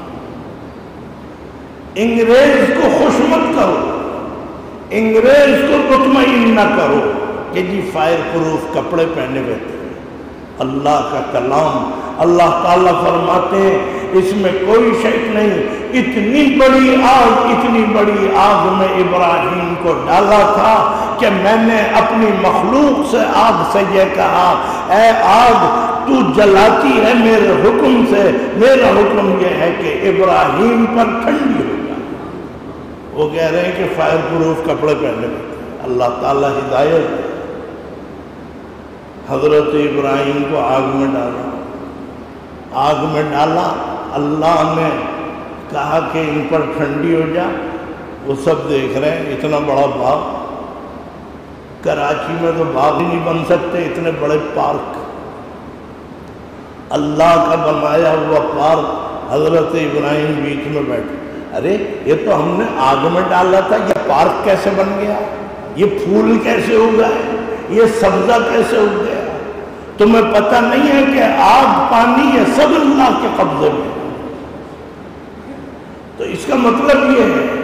انگریز کو خوش مت کرو، انگریز کو مطمئن نہ کرو کہ جی فائر پروف کپڑے پہنے ہوئے تھے۔ اللہ کا کلام، اللہ تعالیٰ فرماتے ہیں اس میں کوئی شک نہیں، اتنی بڑی آگ اتنی بڑی آگ میں ابراہیم کو ڈالا تھا کہ میں نے اپنی مخلوق سے آگ سے یہ کہا، اے آگ تو جلاتی ہے میرے حکم سے، میرا حکم یہ ہے کہ ابراہیم پر ٹھنڈی ہو جائے۔ وہ کہہ رہے ہیں کہ فائر پروف کپڑے پہنے، اللہ تعالیٰ ہدایت دے۔ حضرت ابراہیم کو آگ میں ڈالا، آگ میں ڈالا، اللہ نے کہا کہ ان پر ٹھنڈی ہو جا۔ وہ سب دیکھ رہے ہیں اتنا بڑا باغ، کراچی میں تو باغ ہی نہیں بن سکتے اتنے بڑے پارک، اللہ کا بنایا ہوا پارک، حضرت ابراہیم بیچ میں بیٹھے۔ ارے یہ تو ہم نے آگ میں ڈالا تھا، یہ پارک کیسے بن گیا، یہ پھول کیسے اگائے، یہ سبزہ کیسے اگ گیا؟ تمہیں پتہ نہیں ہے کہ آگ پانی یہ سب اللہ کے قبضے میں؟ تو اس کا مطلب یہ ہے،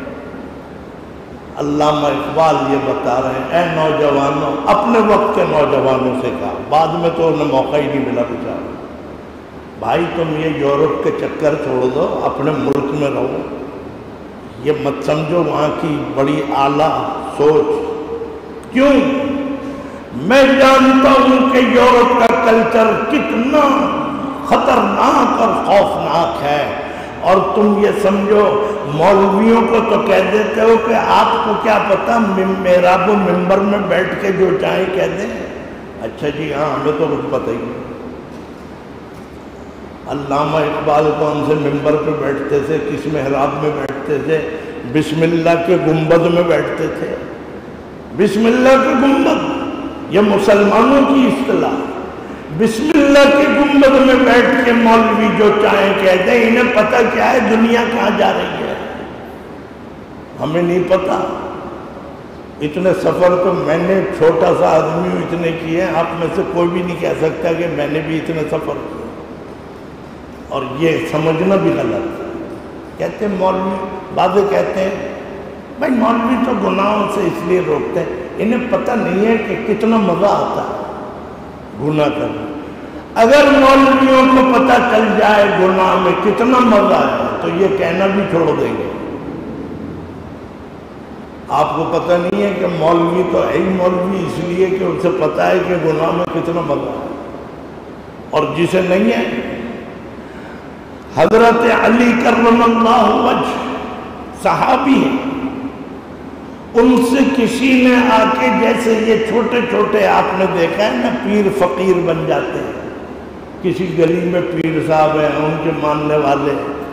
علامہ اقبال یہ بتا رہے ہیں، اے نوجوانوں، اپنے وقت کے نوجوانوں سے کہا، بعد میں تو انہیں موقع ہی نہیں ملا بیچارہ، بھائی تم یہ یورپ کے چکر چھوڑ دو، اپنے ملک میں رہو، یہ مت سمجھو وہاں کی بڑی اعلیٰ سوچ۔ کیوں؟ میں جانتا ہوں کہ یورپ کا کلچر کتنا خطرناک اور خوفناک ہے، اور تم یہ سمجھو مولویوں کو تو کہہ دیتے ہو کہ آپ کو کیا پتا، محراب و منبر میں بیٹھ کے جو چاہیں کہہ دیں۔ اچھا جی ہاں، ہمیں تو کچھ پتہ ہی نہیں۔ علامہ اقبال کون سے منبر پہ بیٹھتے تھے، کس محراب میں بیٹھتے تھے؟ بسم اللہ کے گنبد میں بیٹھتے تھے۔ بسم اللہ کے گنبد، یہ مسلمانوں کی اصطلاح، بسم اللہ کے گنبد میں بیٹھ کے مولوی جو چاہیں کہہ دیں، انہیں پتہ کیا ہے دنیا کہاں جا رہی ہے؟ ہمیں نہیں پتہ۔ اتنے سفر تو میں نے چھوٹا سا آدمی ہوں اتنے کیے ہیں، آپ میں سے کوئی بھی نہیں کہہ سکتا کہ میں نے بھی اتنے سفر کیے، اور یہ سمجھنا بھی غلط ہے۔ کہتے ہیں مولوی، بعض کہتے ہیں بھائی مولوی تو گناہوں سے اس لیے روکتے ہیں، انہیں پتہ نہیں ہے کہ کتنا مزہ آتا ہے گناہ کرنا۔ اگر مولویوں کو پتہ چل جائے گناہ میں کتنا مزہ ہے تو یہ کہنا بھی چھوڑ دیں گے۔ آپ کو پتہ نہیں ہے کہ مولوی تو ہے ہی مولوی اس لیے کہ اسے پتہ ہے کہ گناہ میں کتنا مزہ ہے، اور جسے نہیں ہے، حضرت علی کرم اللہ وجہ صحابی ہیں، ان سے کسی نے آ کے، جیسے یہ چھوٹے چھوٹے آپ نے دیکھا ہے نا پیر فقیر بن جاتے ہیں، کسی گلی میں پیر صاحب ہیں، ان کے ماننے والے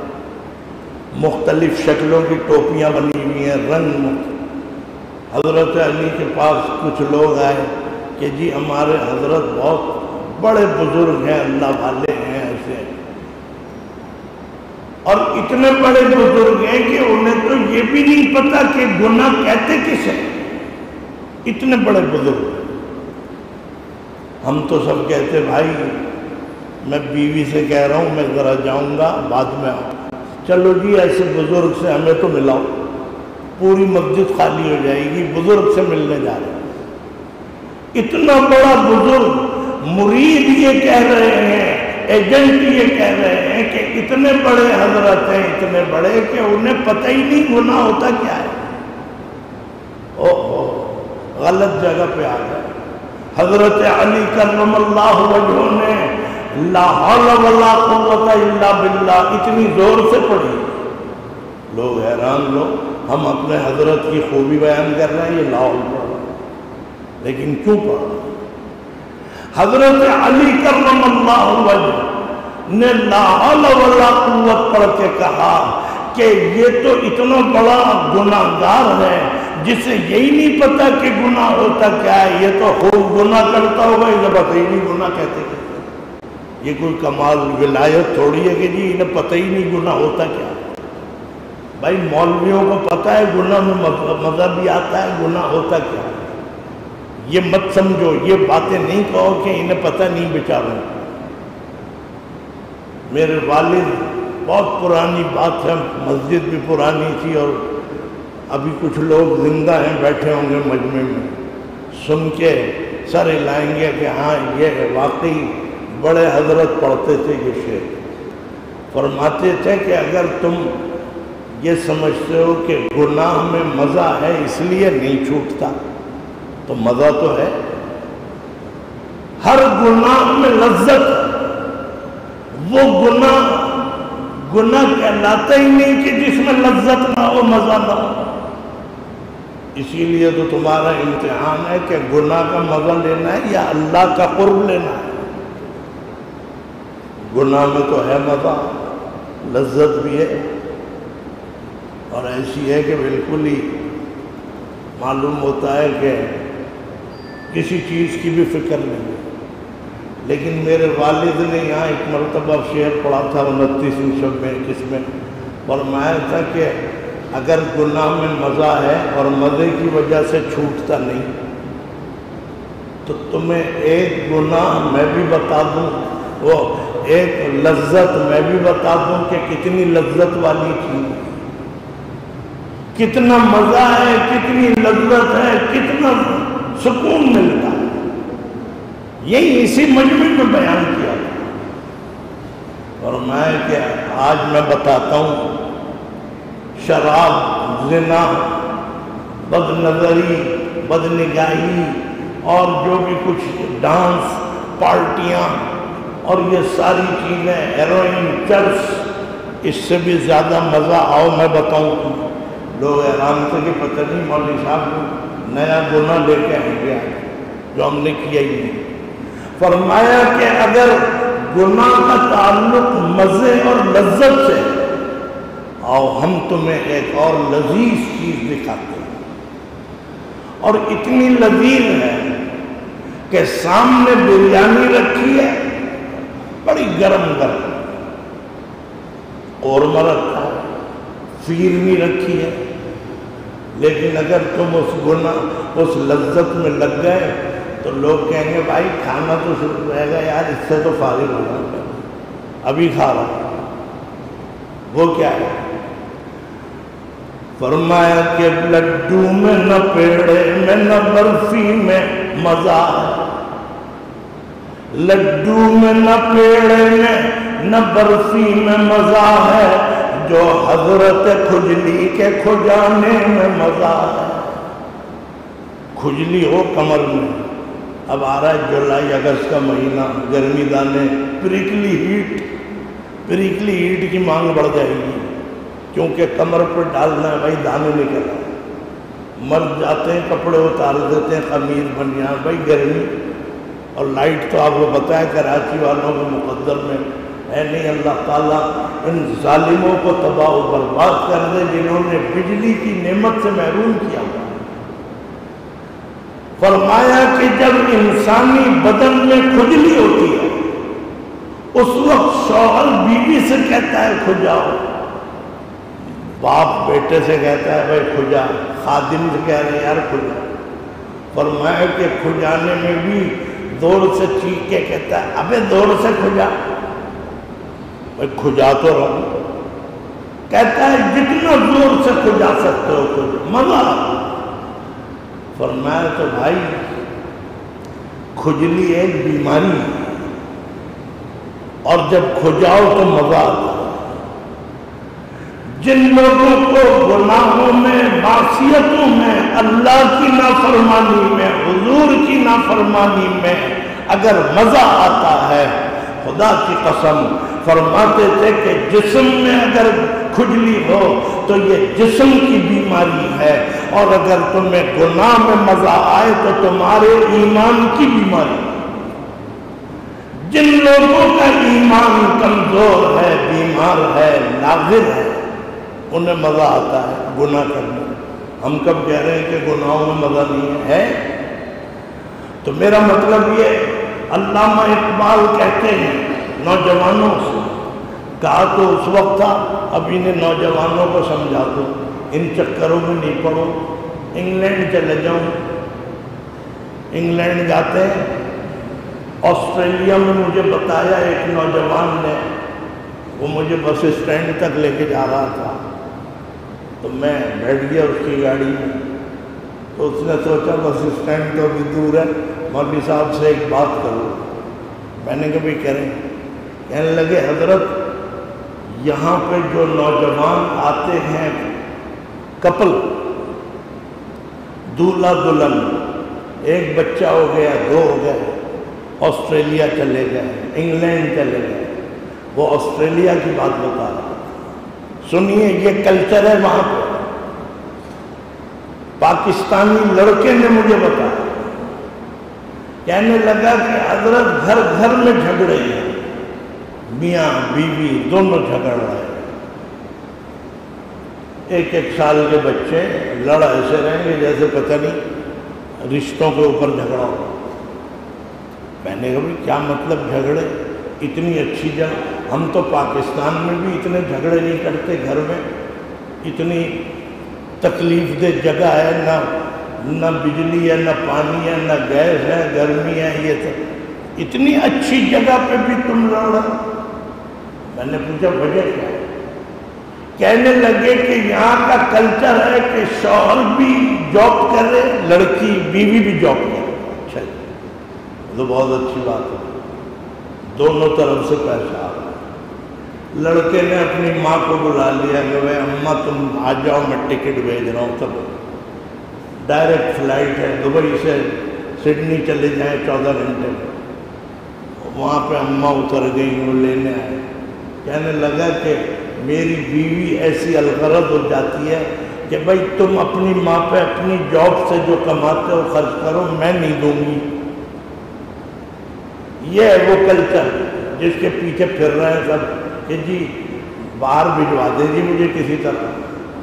مختلف شکلوں کی ٹوپیاں بنی ہوئی ہیں، رنگ مختلف۔ حضرت علی کے پاس کچھ لوگ آئے کہ جی ہمارے حضرت بہت بڑے بزرگ ہیں، اللہ والے ہیں، ایسے، اور اتنے بڑے بزرگ ہیں کہ انہیں تو یہ بھی نہیں پتا کہ گناہ کہتے کس ہیں، اتنے بڑے بزرگ۔ ہم تو سب کہتے بھائی میں بیوی سے کہہ رہا ہوں میں ذرا جاؤں گا بعد میں آؤں، چلو جی ایسے بزرگ سے ہمیں تو ملاؤ، پوری مسجد خالی ہو جائے گی، بزرگ سے ملنے جا رہے ہیں۔ اتنا بڑا بزرگ، مرید یہ کہہ رہے ہیں، ایجنٹ یہ کہہ رہے ہیں کہ اتنے بڑے حضرت ہیں، اتنے بڑے کہ انہیں پتہ ہی نہیں گناہ ہوتا کیا ہے۔ اوہ غلط جگہ پہ آ گئے۔ حضرت علی کرم اللہ وجہہ نے لا حول ولا قوت الا باللہ اتنی زور سے پڑھی، لوگ حیران، لوگ ہم اپنے حضرت کی خوبی بیان کر رہے ہیں، یہ لا حول پڑھ رہے ہیں، لیکن کیوں پڑھ رہے ہیں؟ حضرت علی کرم اللہ وجہ نے لا حول ولا قوت پڑھ کے کہا کہ یہ تو اتنا بڑا گناہگار ہے جسے یہی نہیں پتا کہ گناہ ہوتا کیا ہے، یہ تو خوب گناہ کرتا ہوگا، اسے پتہ ہی نہیں گناہ کہتے کہتے۔ یہ کوئی کمال ولایت تھوڑی ہے کہ جی انہیں پتہ ہی نہیں گناہ ہوتا کیا ہے۔ بھائی مولویوں کو پتہ ہے گناہ میں مزہ بھی آتا ہے، گناہ ہوتا کیا ہے۔ یہ مت سمجھو، یہ باتیں نہیں کہو کہ انہیں پتہ نہیں بیچاروں۔ میرے والد، بہت پرانی بات ہے، مسجد بھی پرانی تھی اور ابھی کچھ لوگ زندہ ہیں، بیٹھے ہوں گے مجمع میں، سن کے سر ہلائیں گے کہ ہاں یہ واقعی بڑے حضرت پڑھتے تھے یہ شعر۔ فرماتے تھے کہ اگر تم یہ سمجھتے ہو کہ گناہ میں مزہ ہے اس لیے نہیں چھوٹتا تو مزہ تو ہے، ہر گناہ میں لذت ہے۔ وہ گناہ گناہ کہلاتا ہی نہیں کہ جس میں لذت نہ ہو، مزہ نہ ہو۔ اسی لیے تو تمہارا امتحان ہے کہ گناہ کا مزہ لینا ہے یا اللہ کا قرب لینا ہے۔ گناہ میں تو ہے مزہ، لذت بھی ہے، اور ایسی ہے کہ بالکل ہی معلوم ہوتا ہے کہ کسی چیز کی بھی فکر نہیں ہے۔ لیکن میرے والد نے یہاں ایک مرتبہ شعر پڑھا تھا انتیسویں شب میں کس میں فرمایا تھا کہ اگر گناہ میں مزہ ہے اور مزے کی وجہ سے چھوٹتا نہیں تو تمہیں ایک گناہ میں بھی بتا دوں، وہ ایک لذت میں بھی بتا دوں کہ کتنی لذت والی چیز، کتنا مزہ ہے، کتنی لذت ہے، کتنا سکون ملتا ہے۔ یہی اسی مجمع میں بیان کیا اور میں کہ آج میں بتاتا ہوں شراب، زنا، بد نظری، بد نگاہی اور جو بھی کچھ ڈانس، پارٹیاں اور یہ ساری چیزیں، ہیروئن، چرس، اس سے بھی زیادہ مزہ آؤ میں بتاؤں۔ لوگ حیران تھے کہ پتہ نہیں مولوی صاحب نیا گناہ لے کے آئیں گے جو ہم نے کیا ہی نہیں۔ فرمایا کہ اگر گناہ کا تعلق مزے اور لذت سے، آؤ ہم تمہیں ایک اور لذیذ چیز دکھاتے ہیں، اور اتنی لذیذ ہے کہ سامنے بریانی رکھی ہے بڑی گرم گرم، قورمہ رکھا ہے، فیرنی رکھی ہے، لیکن اگر تم اس گناہ اس لذت میں لگ گئے تو لوگ کہیں گے بھائی کھانا تو شروع رہے گا یار، اس سے تو فارغ ہونا ہے، ابھی کھا رہا۔ وہ کیا ہے؟ فرمایا کہ لڈو میں نہ پیڑے میں نہ برفی میں مزہ ہے، لڈو میں نہ پیڑے میں نہ برفی میں مزہ ہے، جو حضرت کھجلی کے کھجانے میں مزہ ہے۔ کھجلی ہو کمر میں، اب آ رہا ہے جولائی اگست کا مہینہ، گرمی دانے، پریکلی ہیٹ، پریکلی ہیٹ کی مانگ بڑھ جائے گی کیونکہ کمر پر ڈالنا ہے بھائی، دانے نکل آئے، مرد جاتے ہیں کپڑے اتار دیتے ہیں، قمیض بنیان، بھائی گرمی، اور لائٹ تو آپ کو پتہ ہے کراچی والوں کے مقدر میں ہے نہیں۔ اللہ تعالیٰ ان ظالموں کو تباہ و برباد کر دے جنہوں نے بجلی کی نعمت سے محروم کیا ہوا۔ فرمایا کہ جب انسانی بدن میں کھجلی ہوتی ہے اس وقت شوہر بیوی سے کہتا ہے کھجاؤ، باپ بیٹے سے کہتا ہے بھائی کھجا، خادم سے کہہ رہے ہیں یار کھجا۔ فرمایا کہ کھجانے میں بھی دور سے چیخ کے کہتا ہے ابے دور سے کھجا، بھائی کھجا تو رہو، کہتا ہے جتنا زور سے کھجا سکتے ہو کھجا، مزہ۔ فرمایا تو بھائی کھجلی ایک بیماری ہے، اور جب کھجاؤ تو مزہ آتا ہے۔ جن لوگوں کو گناہوں میں، معصیتوں میں، اللہ کی نافرمانی میں، حضور کی نافرمانی میں اگر مزہ آتا ہے، خدا کی قسم فرماتے تھے کہ جسم میں اگر کھجلی ہو تو یہ جسم کی بیماری ہے، اور اگر تمہیں گناہ میں مزہ آئے تو تمہارے ایمان کی بیماری ہے۔ جن لوگوں کا ایمان کمزور ہے، بیمار ہے، ناظر ہے، انہیں مزہ آتا ہے گناہ کرنے۔ ہم کب کہہ رہے ہیں کہ گناہوں میں مزہ نہیں ہے؟ تو میرا مطلب یہ، علامہ اقبال کہتے ہیں نوجوانوں سے، کہا تو اس وقت تھا، اب انہیں نوجوانوں کو سمجھا دو، ان چکروں میں نہیں پڑو، انگلینڈ چلے جاؤں۔ انگلینڈ جاتے ہیں، آسٹریلیا میں مجھے بتایا ایک نوجوان نے، وہ مجھے بس اسٹینڈ تک لے کے جا رہا تھا، تو میں بیٹھ گیا اس کی گاڑی میں، تو اس نے سوچا بس اسٹینڈ تو ابھی دور ہے، مولوی صاحب سے ایک بات کروں۔ میں نے کہا بھی کریں؟ کہنے لگے حضرت یہاں پہ جو نوجوان آتے ہیں کپل، دولہا دلہن، ایک بچہ ہو گیا، دو ہو گئے، آسٹریلیا چلے گئے، انگلینڈ چلے گئے، وہ آسٹریلیا کی بات بتا رہا، سنیے یہ کلچر ہے وہاں پہ۔ پاکستانی لڑکے نے مجھے بتایا، کہنے لگا کہ حضرت گھر گھر میں جھگڑے ہیں، میاں بیوی دونوں جھگڑ رہے ہیں، ایک ایک سال کے بچے لڑ ایسے رہیں گے جیسے پتہ نہیں رشتوں کے اوپر جھگڑا ہو۔ میں نے کہا کیا مطلب جھگڑے؟ اتنی اچھی جگہ، ہم تو پاکستان میں بھی اتنے جھگڑے نہیں کرتے گھر میں، اتنی تکلیف دہ جگہ ہے، نہ نہ بجلی ہے، نہ پانی ہے، نہ گیس ہے، گرمی ہے، یہ تو اتنی اچھی جگہ پہ بھی تم لڑ رہے۔ میں نے پوچھا وجہ کیا ہے؟ کہنے لگے کہ یہاں کا کلچر ہے کہ شوہر بھی جاب کرے، لڑکی بیوی بھی جاب کرے۔ اچھا تو بہت اچھی بات ہے، دونوں طرف سے پیسہ آ رہا ہے۔ لڑکے نے اپنی ماں کو بلا لیا کہ بھائی اماں تم آ جاؤ، میں ٹکٹ بھیج رہا ہوں، تب ڈائریکٹ فلائٹ ہے، دبئی سے سڈنی چلے جائیں چودہ گھنٹے میں۔ وہاں پہ اماں اتر گئی، وہ لینے آئے، کہنے لگا کہ میری بیوی ایسی الغرض ہو جاتی ہے کہ بھائی تم اپنی ماں پہ اپنی جاب سے جو کماتے ہو خرچ کرو، میں نہیں دوں گی۔ یہ ہے وہ کلچر جس کے پیچھے پھر رہے ہیں سب کہ جی باہر بھجوا دے جی مجھے کسی طرح۔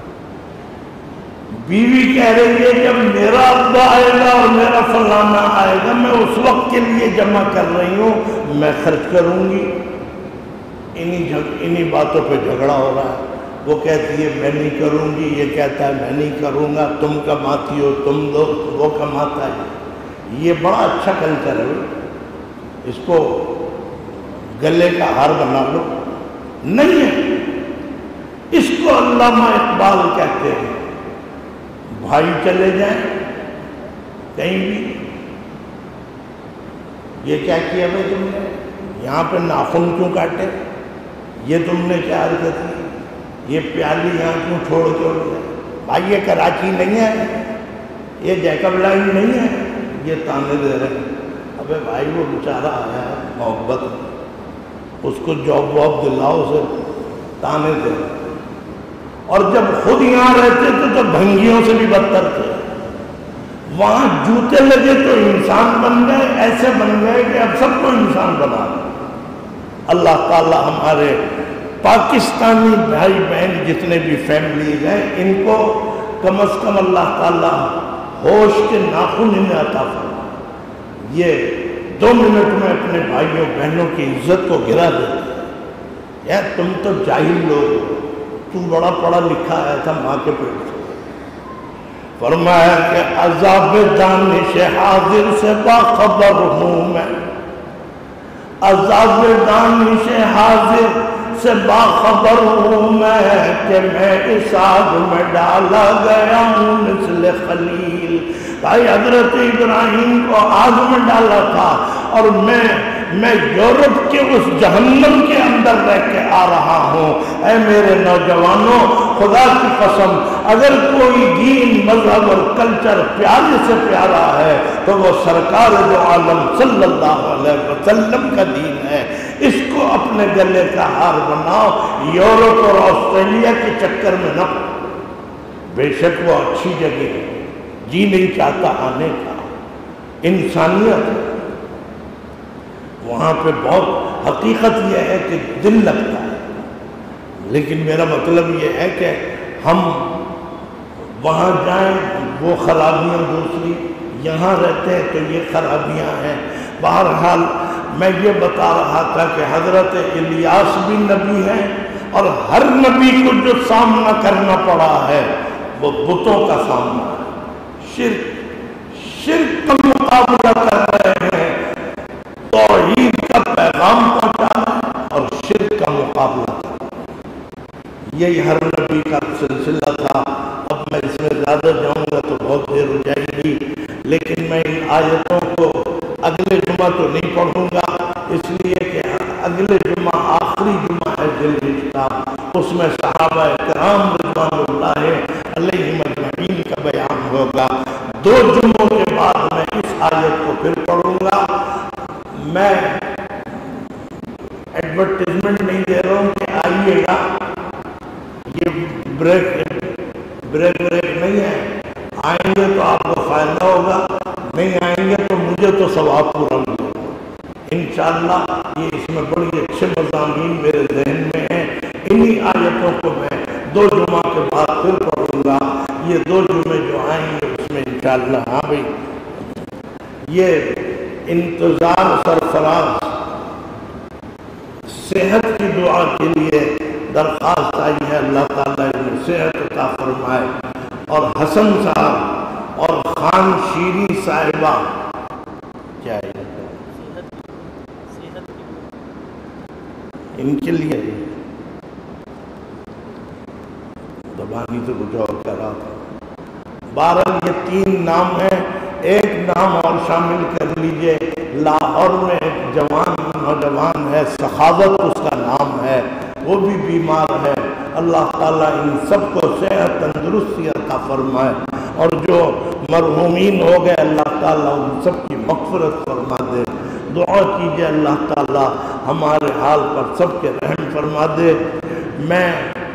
بیوی کہہ رہی ہے جب میرا ابا آئے گا اور میرا فلانا آئے گا، میں اس وقت کے لیے جمع کر رہی ہوں، میں خرچ کروں گی۔ انہی انہی باتوں پہ جھگڑا ہو رہا ہے۔ وہ کہتی ہے میں نہیں کروں گی، یہ کہتا ہے میں نہیں کروں گا، تم کماتی ہو تم دو، وہ کماتا ہے۔ یہ بڑا اچھا کلچر ہے، اس کو گلے کا ہار بنا لو، نہیں ہے۔ اس کو علامہ اقبال کہتے ہیں بھائی چلے جائیں کہیں بھی، یہ کیا کیا بھائی تم نے، یہاں پہ ناخن کیوں کاٹے، یہ تم نے کیا حرکت کی، یہ پیالی یہاں کیوں چھوڑ کے اڑ گئے، بھائی یہ کراچی نہیں ہے، یہ جیکب لائن نہیں ہے، یہ تانے دے رہے ہیں۔ ابے بھائی وہ بیچارہ آیا ہے محبت میں، اس کو جاب واب دلاؤ، اسے تانے دے رہے ہیں۔ اور جب خود یہاں رہتے تھے تو بھنگیوں سے بھی بدتر تھے، وہاں جوتے لگے تو انسان بن گئے، ایسے بن گئے کہ اب سب کو انسان بنا رہے۔ اللہ تعالیٰ ہمارے پاکستانی بھائی بہن جتنے بھی فیملیز ہیں ان کو کم از کم اللہ تعالیٰ ہوش کے ناخن انہیں عطا فرمائے۔ یہ دو منٹ میں اپنے بھائیوں بہنوں کی عزت کو گرا دیتے ہیں۔ یار تم تو جاہل لوگ ہو، تو بڑا پڑھا لکھا آیا تھا ماں کے پیٹ سے۔ فرمایا کہ عذاب دانش حاضر سے باخبر ہوں میں، عذاب دانش حاضر سے باخبر ہوں میں کہ میں اس آگ میں ڈالا گیا ہوں مثل خلیل۔ بھائی حضرت ابراہیم کو آگ میں ڈالا تھا اور میں میں یورپ کے اس جہنم کے اندر رہ کے آ رہا ہوں۔ اے میرے نوجوانوں، خدا کی قسم اگر کوئی دین مذہب اور کلچر پیارے سے پیارا ہے تو وہ سرکار دو عالم صلی اللہ علیہ وسلم کا دین ہے۔ اس کو اپنے گلے کا ہار بناؤ، یورپ اور آسٹریلیا کے چکر میں نہ۔ بے شک وہ اچھی جگہ ہے، جی نہیں چاہتا آنے کا، انسانیت وہاں پہ بہت حقیقت یہ ہے کہ دل لگتا ہے، لیکن میرا مطلب یہ ہے کہ ہم وہاں جائیں وہ خرابیاں دوسری، یہاں رہتے ہیں تو یہ خرابیاں ہیں۔ بہرحال میں یہ بتا رہا تھا کہ حضرت الیاس بھی نبی ہیں اور ہر نبی کو جو سامنا کرنا پڑا ہے وہ بتوں کا سامنا ہے، شرک شرک کا مقابلہ کر رہے ہیں، توحید کا پیغام پہنچانا اور شرک کا مقابلہ کرنا، یہی ہر نبی کا سلسلہ تھا۔ اب میں اس میں زیادہ جاؤں گا تو بہت دیر ہو جائے گی، لیکن میں ان آیتوں کو اگلے جمعہ تو نہیں پڑھوں گا، اس لیے کہ اگلے جمعہ آخری جمعہ ہے ذی الحجہ، اس میں صحابہ کرام رضوان اللہ علیہم اجمعین کا بیان ہوگا۔ دو جمعوں کے بعد میں اس آیت کو پھر پڑھوں گا۔ میں ایڈورٹیزمنٹ نہیں دے رہا ہوں کہ آئیے گا، یہ بریک بریک بریک نہیں ہے، آئیں گے تو آپ کو فائدہ ہوگا، نہیں آئیں گے تو مجھے تو ثواب پورا ملے گا انشاءاللہ۔ یہ اس میں بڑی اچھے مضامین میرے ذہن میں ہیں، انہی آیتوں کو میں دو جمعہ کے بعد پھر پڑھوں گا۔ یہ دو جمعے جو آئیں گے اس میں انشاءاللہ، ہاں بھئی یہ انتظار سرفراز صحت کی دعا کے لیے درخواست آئی ہے، اللہ تعالیٰ انہیں صحت عطا فرمائے۔ اور حسن صاحب اور خان شیری صاحبہ کیا ہے ان کے لیے زبانی سے کچھ اور کر رہا تھا۔ بہرحال یہ تین نام ہیں، ایک نام اور شامل کر لیجئے۔ لاہور میں ایک جوان نوجوان ہے، سخاوت اس کا نام ہے، وہ بھی بیمار ہے۔ اللہ تعالیٰ ان سب کو صحت تندرستی عطا فرمائے، اور جو مرحومین ہو گئے اللہ تعالیٰ ان سب کی مغفرت فرما دے۔ دعا کیجئے اللہ تعالیٰ ہمارے حال پر سب کے رحم فرما دے۔ میں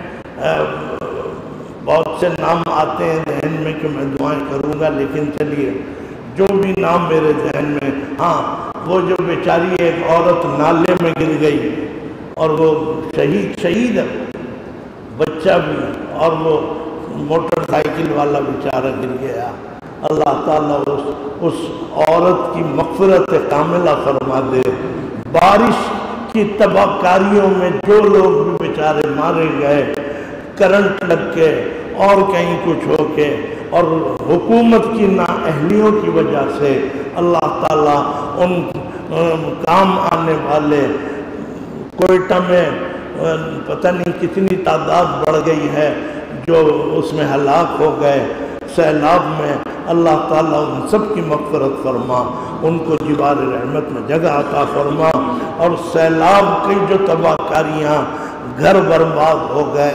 بہت سے نام آتے ہیں ذہن میں کہ میں دعائیں کروں گا، لیکن چلیے جو بھی نام میرے ذہن میں، ہاں وہ جو بیچاری ایک عورت نالے میں گر گئی اور وہ شہید شہید ہے بچہ بھی، اور وہ موٹر سائیکل والا بیچارہ گر گیا، اللہ تعالیٰ اس اس عورت کی مغفرت کاملہ فرما دے۔ بارش کی تباہ کاریوں میں جو لوگ بھی بیچارے مارے گئے، کرنٹ لگ کے اور کہیں کچھ ہو کے، اور حکومت کی نااہلیوں کی وجہ سے، اللہ تعالیٰ ان کام آنے والے، کوئٹہ میں پتہ نہیں کتنی تعداد بڑھ گئی ہے جو اس میں ہلاک ہو گئے سیلاب میں، اللہ تعالیٰ ان سب کی مغفرت فرما، ان کو جوار رحمت میں جگہ عطا فرما، اور سیلاب کی جو تباہ کاریاں، گھر برباد ہو گئے،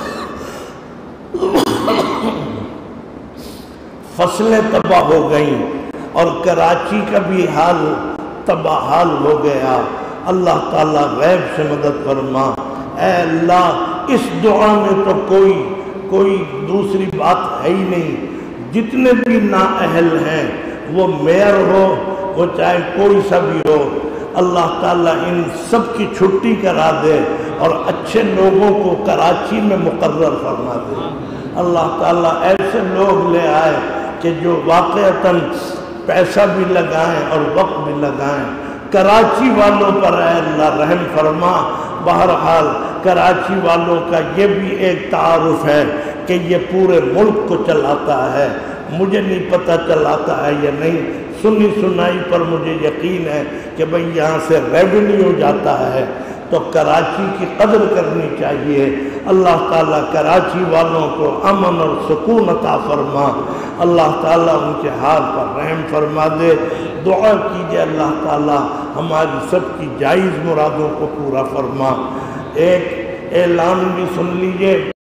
فصلیں تباہ ہو گئیں، اور کراچی کا بھی حال تباہ حال ہو گیا، اللہ تعالیٰ غیب سے مدد فرما۔ اے اللہ اس دعا میں تو کوئی کوئی دوسری بات ہے ہی نہیں، جتنے بھی نااہل ہیں، وہ میئر ہو، وہ چاہے کوئی سا بھی ہو، اللہ تعالیٰ ان سب کی چھٹی کرا دے اور اچھے لوگوں کو کراچی میں مقرر فرما دے۔ اللہ تعالیٰ ایسے لوگ لے آئے کہ جو واقعتاً پیسہ بھی لگائیں اور وقت بھی لگائیں۔ کراچی والوں پر اے اللہ رحم فرما۔ بہرحال کراچی والوں کا یہ بھی ایک تعارف ہے کہ یہ پورے ملک کو چلاتا ہے، مجھے نہیں پتہ چلاتا ہے یا نہیں، سنی سنائی پر مجھے یقین ہے کہ بھئی یہاں سے ریونیو جاتا ہے، تو کراچی کی قدر کرنی چاہیے۔ اللہ تعالیٰ کراچی والوں کو امن اور سکون عطا فرما، اللہ تعالیٰ ان کے حال پر رحم فرما دے۔ دعا کیجئے اللہ تعالیٰ ہماری سب کی جائز مرادوں کو پورا فرما۔ ایک اعلان بھی سن لیجئے،